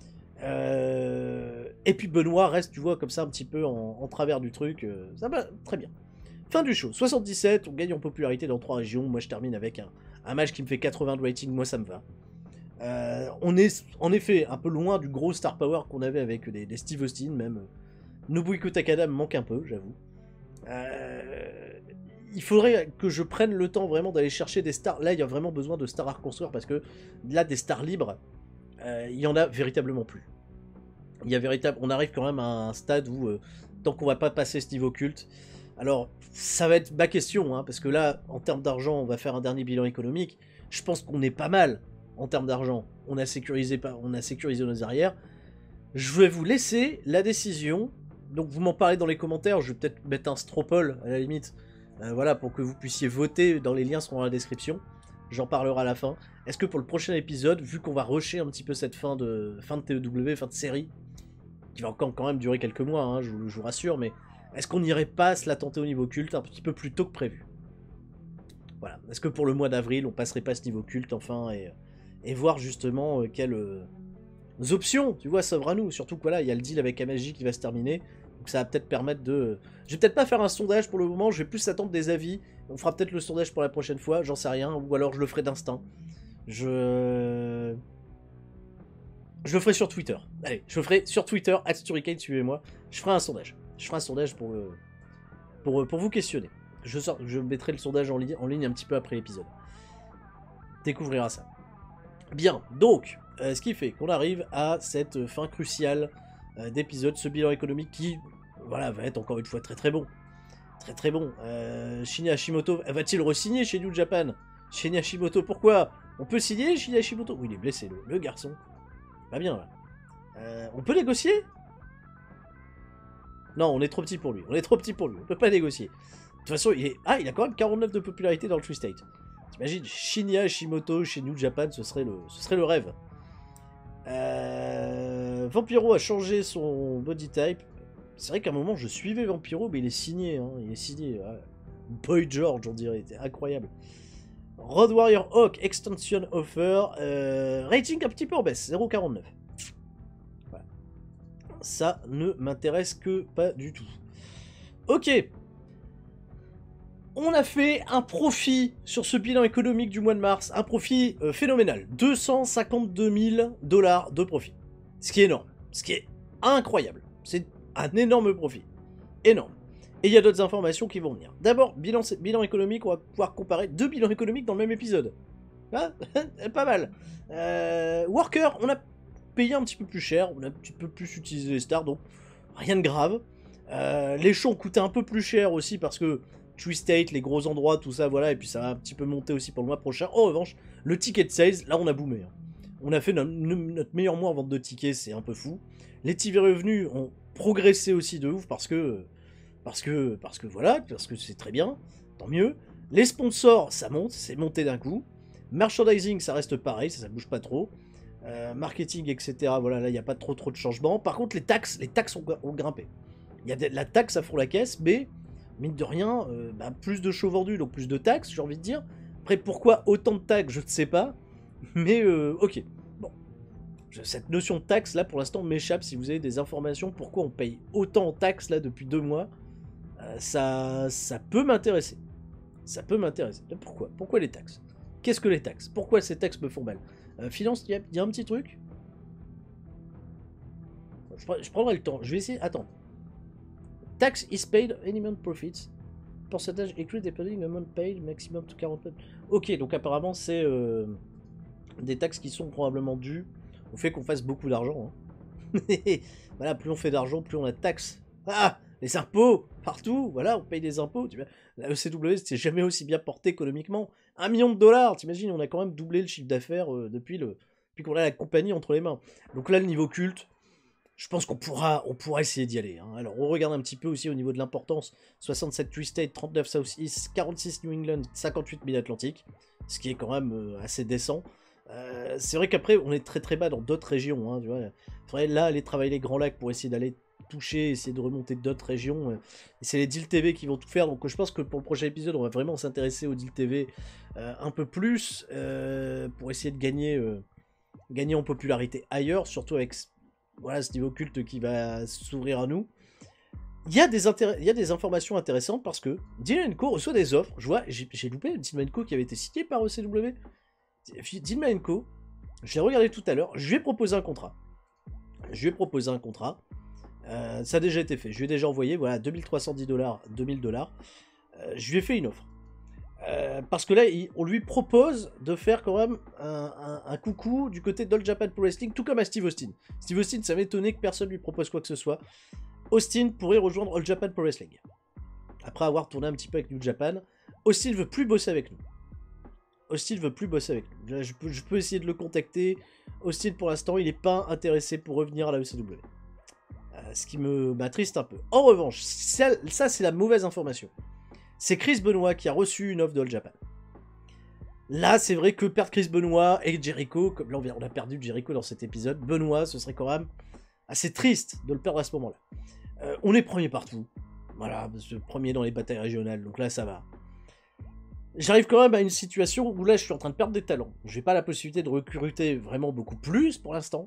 Euh... Et puis Benoît reste, tu vois, comme ça un petit peu en, en travers du truc. Euh, ça va très bien. Fin du show. soixante-dix-sept, on gagne en popularité dans trois régions. Moi, je termine avec un, un match qui me fait quatre-vingts de rating. Moi, ça me va. Euh, on est en effet un peu loin du gros star power qu'on avait avec des, des Steve Austin, même. Nobuhiko Takada me manque un peu, j'avoue. Euh... Il faudrait que je prenne le temps vraiment d'aller chercher des stars. Là, il y a vraiment besoin de stars à reconstruire parce que là, des stars libres, euh, il y en a véritablement plus. Il y a véritable... On arrive quand même à un stade où, euh, tant qu'on va pas passer ce niveau culte, alors ça va être ma question, hein, parce que là, en termes d'argent, on va faire un dernier bilan économique. Je pense qu'on est pas mal en termes d'argent. On a sécurisé, on a sécurisé nos arrières. Je vais vous laisser la décision. Donc vous m'en parlez dans les commentaires. Je vais peut-être mettre un stropole à la limite. Euh, voilà, pour que vous puissiez voter, dans les liens seront dans la description. J'en parlerai à la fin. Est-ce que pour le prochain épisode, vu qu'on va rusher un petit peu cette fin de, fin de T E W, fin de série, qui va encore quand même durer quelques mois, hein, je, vous, je vous rassure, mais est-ce qu'on n'irait pas se la tenter au niveau culte un petit peu plus tôt que prévu? Voilà. Est-ce que pour le mois d'avril, on passerait pas ce niveau culte enfin et, et voir justement euh, quelles euh, options, tu vois, s'offrent à nous. Surtout que voilà, il y a le deal avec Amaji qui va se terminer. Donc ça va peut-être permettre de... Je vais peut-être pas faire un sondage pour le moment, je vais plus attendre des avis. On fera peut-être le sondage pour la prochaine fois, j'en sais rien, ou alors je le ferai d'instinct. Je... Je le ferai sur Twitter. Allez, je le ferai sur Twitter, at Sturicane, suivez-moi. Je ferai un sondage. Je ferai un sondage pour, le... pour, pour vous questionner. Je, sors... je mettrai le sondage en, li... en ligne un petit peu après l'épisode. Découvrira ça. Bien, donc, euh, ce qui fait qu'on arrive à cette fin cruciale euh, d'épisode, ce bilan économique qui, voilà, va être encore une fois très très bon. Très très bon. Euh, Shinya Hashimoto, va-t-il re-signer chez New Japan? Shinya Hashimoto, pourquoi? On peut signer Shinya Hashimoto? Oui, il est blessé, le, le garçon. Pas bien, là. Euh, on peut négocier? Non, on est trop petit pour lui. On est trop petit pour lui. On peut pas négocier. De toute façon, il est... Ah, il a quand même quarante-neuf de popularité dans le Free State. T'imagines, Shinya Hashimoto chez New Japan, ce serait le, ce serait le rêve. Euh... Vampiro a changé son body type. C'est vrai qu'à un moment, je suivais Vampiro, mais il est signé. Hein. Il est signé. Ouais. Boy George, on dirait. C'était incroyable. Road Warrior Hawk Extension Offer. Euh... Rating un petit peu en baisse, zéro virgule quarante-neuf. Voilà. Ça ne m'intéresse que pas du tout. Ok. On a fait un profit sur ce bilan économique du mois de mars, un profit euh, phénoménal, deux cent cinquante-deux mille dollars de profit, ce qui est énorme, ce qui est incroyable, c'est un énorme profit, énorme. Et il y a d'autres informations qui vont venir. D'abord, bilan, bilan économique, on va pouvoir comparer deux bilans économiques dans le même épisode, ah, pas mal. Euh, Worker, on a payé un petit peu plus cher, on a un petit peu plus utilisé les stars, donc rien de grave. Euh, les shows ont coûté un peu plus cher aussi parce que Twisted, les gros endroits, tout ça, voilà, et puis ça va un petit peu monter aussi pour le mois prochain. En revanche, le ticket de sales, là on a boomé. Hein. On a fait notre, notre meilleur mois en vente de tickets, c'est un peu fou. Les T V revenus ont progresser aussi de ouf parce que, parce que, parce que voilà, parce que c'est très bien, tant mieux. Les sponsors, ça monte, c'est monté d'un coup. Merchandising, ça reste pareil, ça, ça bouge pas trop. Euh, marketing, et cetera. Voilà, là, il n'y a pas trop trop de changements. Par contre, les taxes, les taxes ont, ont grimpé. Il y a de la taxe à fond la caisse, mais mine de rien, euh, bah, plus de shows vendus, donc plus de taxes, j'ai envie de dire. Après, pourquoi autant de taxes, je ne sais pas. Mais euh, ok, bon. Cette notion de taxe, là, pour l'instant, m'échappe. Si vous avez des informations, pourquoi on paye autant en taxes, là, depuis deux mois, euh, ça, ça peut m'intéresser. Ça peut m'intéresser. Pourquoi Pourquoi les taxes? Qu'est-ce que les taxes? Pourquoi ces taxes me font mal? euh, Finance, il y, y, a un petit truc. Je, je prendrai le temps. Je vais essayer. Attends. Tax is paid any amount profits. Percentage increase depending amount paid, maximum to quarante. Ok, donc apparemment c'est euh, des taxes qui sont probablement dues au fait qu'on fasse beaucoup d'argent. Hein. Voilà, plus on fait d'argent, plus on a de taxes. Ah, les impôts partout. Voilà, on paye des impôts. Tu vois. La E C W, c'est jamais aussi bien porté économiquement. Un million de dollars, t'imagines, on a quand même doublé le chiffre d'affaires euh, depuis le, depuis qu'on a la compagnie entre les mains. Donc là, le niveau culte. Je pense qu'on pourra, on pourra essayer d'y aller. Hein. Alors, on regarde un petit peu aussi au niveau de l'importance. soixante-sept Tri-State, trente-neuf South-East, quarante-six New England, cinquante-huit Mid-Atlantique. Ce qui est quand même euh, assez décent. Euh, c'est vrai qu'après, on est très très bas dans d'autres régions. Hein, tu vois. Il faudrait là aller travailler les Grands Lacs pour essayer d'aller toucher, essayer de remonter d'autres régions. Et c'est les deals T V qui vont tout faire. Donc je pense que pour le prochain épisode, on va vraiment s'intéresser aux deals T V euh, un peu plus. Euh, pour essayer de gagner, euh, gagner en popularité ailleurs. Surtout avec... Voilà, ce niveau culte qui va s'ouvrir à nous. Il y a des, intér... Il y a des informations intéressantes parce que Deal and Co reçoit des offres. Je vois, j'ai loupé Deal and Co qui avait été signé par E C W. Deal and Co, je l'ai regardé tout à l'heure. Je lui ai proposé un contrat. Je lui ai proposé un contrat. Euh, ça a déjà été fait. Je lui ai déjà envoyé, voilà, deux mille trois cent dix dollars, deux mille dollars. Euh, je lui ai fait une offre. Euh, parce que là, il, on lui propose de faire quand même un, un, un coucou du côté d'All Japan Pro Wrestling, tout comme à Steve Austin. Steve Austin, ça m'étonnait que personne lui propose quoi que ce soit. Austin pourrait rejoindre All Japan Pro Wrestling. Après avoir tourné un petit peu avec New Japan, Austin veut plus bosser avec nous. Austin veut plus bosser avec nous. Je peux, je peux essayer de le contacter. Austin, pour l'instant, il n'est pas intéressé pour revenir à la E C W. Euh, ce qui me m'attriste un peu. En revanche, ça, ça c'est la mauvaise information. C'est Chris Benoit qui a reçu une offre de All Japan. Là, c'est vrai que perdre Chris Benoit et Jericho, comme là on a perdu Jericho dans cet épisode, Benoit, ce serait quand même assez triste de le perdre à ce moment-là. Euh, on est premier partout. Voilà, premier dans les batailles régionales, donc là ça va. J'arrive quand même à une situation où là je suis en train de perdre des talents. J'ai pas la possibilité de recruter vraiment beaucoup plus pour l'instant.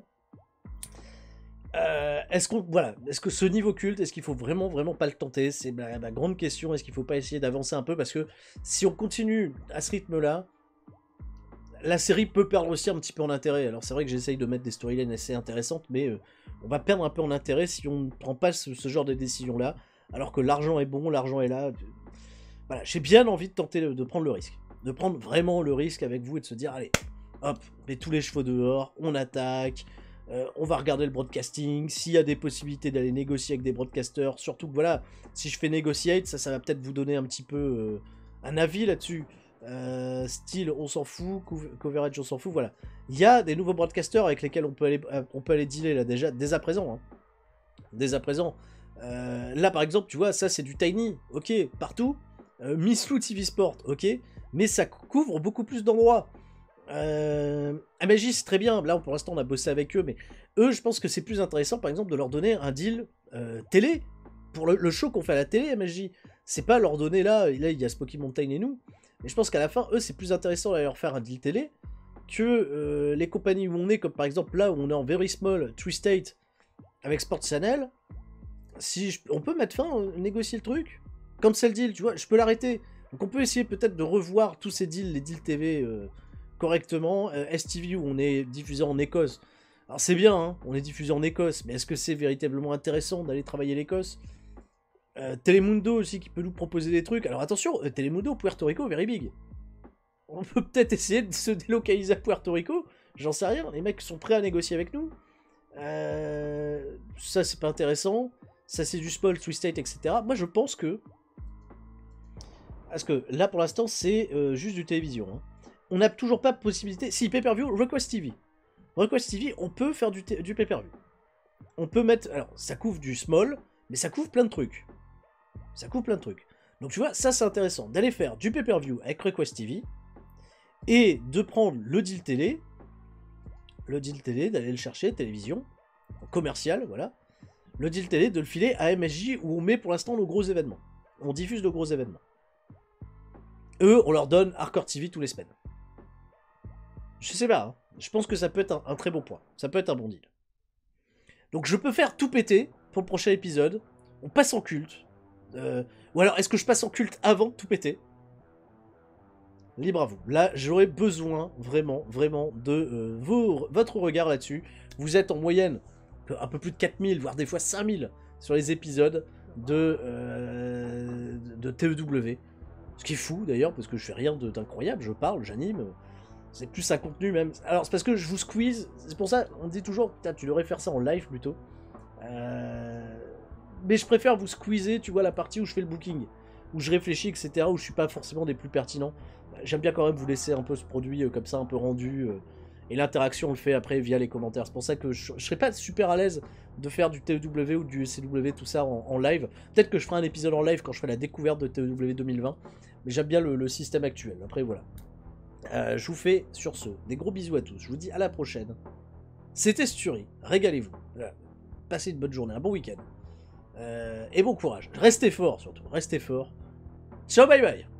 Euh, est-ce qu'on, voilà, est-ce que ce niveau culte, est-ce qu'il faut vraiment, vraiment pas le tenter? C'est ma, ma grande question. Est-ce qu'il faut pas essayer d'avancer un peu? Parce que si on continue à ce rythme-là, la série peut perdre aussi un petit peu en intérêt. Alors c'est vrai que j'essaye de mettre des storylines assez intéressantes, mais euh, on va perdre un peu en intérêt si on ne prend pas ce, ce genre de décision-là. Alors que l'argent est bon, l'argent est là. Voilà, j'ai bien envie de tenter de prendre le risque, de prendre vraiment le risque avec vous et de se dire, allez, hop, on met tous les chevaux dehors, on attaque. Euh, on va regarder le broadcasting, s'il y a des possibilités d'aller négocier avec des broadcasters, surtout que voilà, si je fais negotiate, ça, ça va peut-être vous donner un petit peu euh, un avis là-dessus. Euh, style, on s'en fout, coverage, on s'en fout, voilà. Il y a des nouveaux broadcasters avec lesquels on peut aller, on peut aller dealer là déjà, dès à présent. Hein. Dès à présent. Euh, là par exemple, tu vois, ça c'est du tiny, ok, partout. Euh, Miss Lou T V Sport, ok, mais ça couvre beaucoup plus d'endroits. Euh, M S J c'est très bien, là pour l'instant on a bossé avec eux, mais eux je pense que c'est plus intéressant par exemple de leur donner un deal euh, télé, pour le, le show qu'on fait à la télé M S J, c'est pas leur donner là, là il y a Smoky Mountain et nous, mais je pense qu'à la fin eux c'est plus intéressant d'aller leur faire un deal télé, que euh, les compagnies où on est, comme par exemple là où on est en very small, Tri-State, avec Sports Channel, si je, on peut mettre fin, euh, négocier le truc, cancel deal, tu vois, je peux l'arrêter, donc on peut essayer peut-être de revoir tous ces deals, les deals T V, euh, correctement. euh, S T V où on est diffusé en Écosse. Alors c'est bien, hein, on est diffusé en Écosse, mais est-ce que c'est véritablement intéressant d'aller travailler l'Écosse? euh, Telemundo aussi qui peut nous proposer des trucs. Alors attention, euh, Telemundo, Puerto Rico, very big. On peut peut-être essayer de se délocaliser à Puerto Rico, j'en sais rien, les mecs sont prêts à négocier avec nous. Euh, ça c'est pas intéressant, ça c'est du spoil, Tri-State, et cetera. Moi je pense que... Parce que là pour l'instant c'est euh, juste du télévision, hein. On n'a toujours pas de possibilité. Si, pay-per-view, Request T V. Request T V, on peut faire du, du pay-per-view. on peut mettre... Alors, ça couvre du small, mais ça couvre plein de trucs. Ça couvre plein de trucs. Donc tu vois, ça c'est intéressant, d'aller faire du pay-per-view avec Request T V, et de prendre le deal télé, le deal télé, d'aller le chercher, télévision, commercial, voilà, le deal télé, de le filer à M S J, où on met pour l'instant nos gros événements. On diffuse de gros événements. Eux, on leur donne Hardcore T V tous les semaines. Je sais pas, hein. Je pense que ça peut être un, un très bon point. Ça peut être un bon deal. Donc je peux faire tout péter pour le prochain épisode. On passe en culte. Euh, ou alors, est-ce que je passe en culte avant de tout péter? Libre à vous. Là, j'aurais besoin, vraiment, vraiment, de euh, vos, votre regard là-dessus. Vous êtes en moyenne un peu plus de quatre mille, voire des fois cinq mille sur les épisodes de, euh, de T E W. Ce qui est fou, d'ailleurs, parce que je fais rien d'incroyable. Je parle, j'anime. C'est plus un contenu, même. Alors, c'est parce que je vous squeeze. C'est pour ça, on dit toujours, tu devrais faire ça en live, plutôt. Euh... Mais je préfère vous squeezer, tu vois, la partie où je fais le booking, où je réfléchis, et cetera, où je suis pas forcément des plus pertinents. J'aime bien quand même vous laisser un peu ce produit euh, comme ça, un peu rendu, euh, et l'interaction on le fait après via les commentaires. C'est pour ça que je, je serais pas super à l'aise de faire du T E W ou du C W, tout ça en, en live. Peut-être que je ferai un épisode en live quand je ferai la découverte de T E W deux mille vingt, mais j'aime bien le, le système actuel. Après voilà. Euh, je vous fais sur ce des gros bisous à tous. Je vous dis à la prochaine. C'était Sturi. Régalez-vous. Voilà. Passez une bonne journée, un bon week-end. Euh, et bon courage. Restez fort surtout. Restez fort. Ciao, bye bye.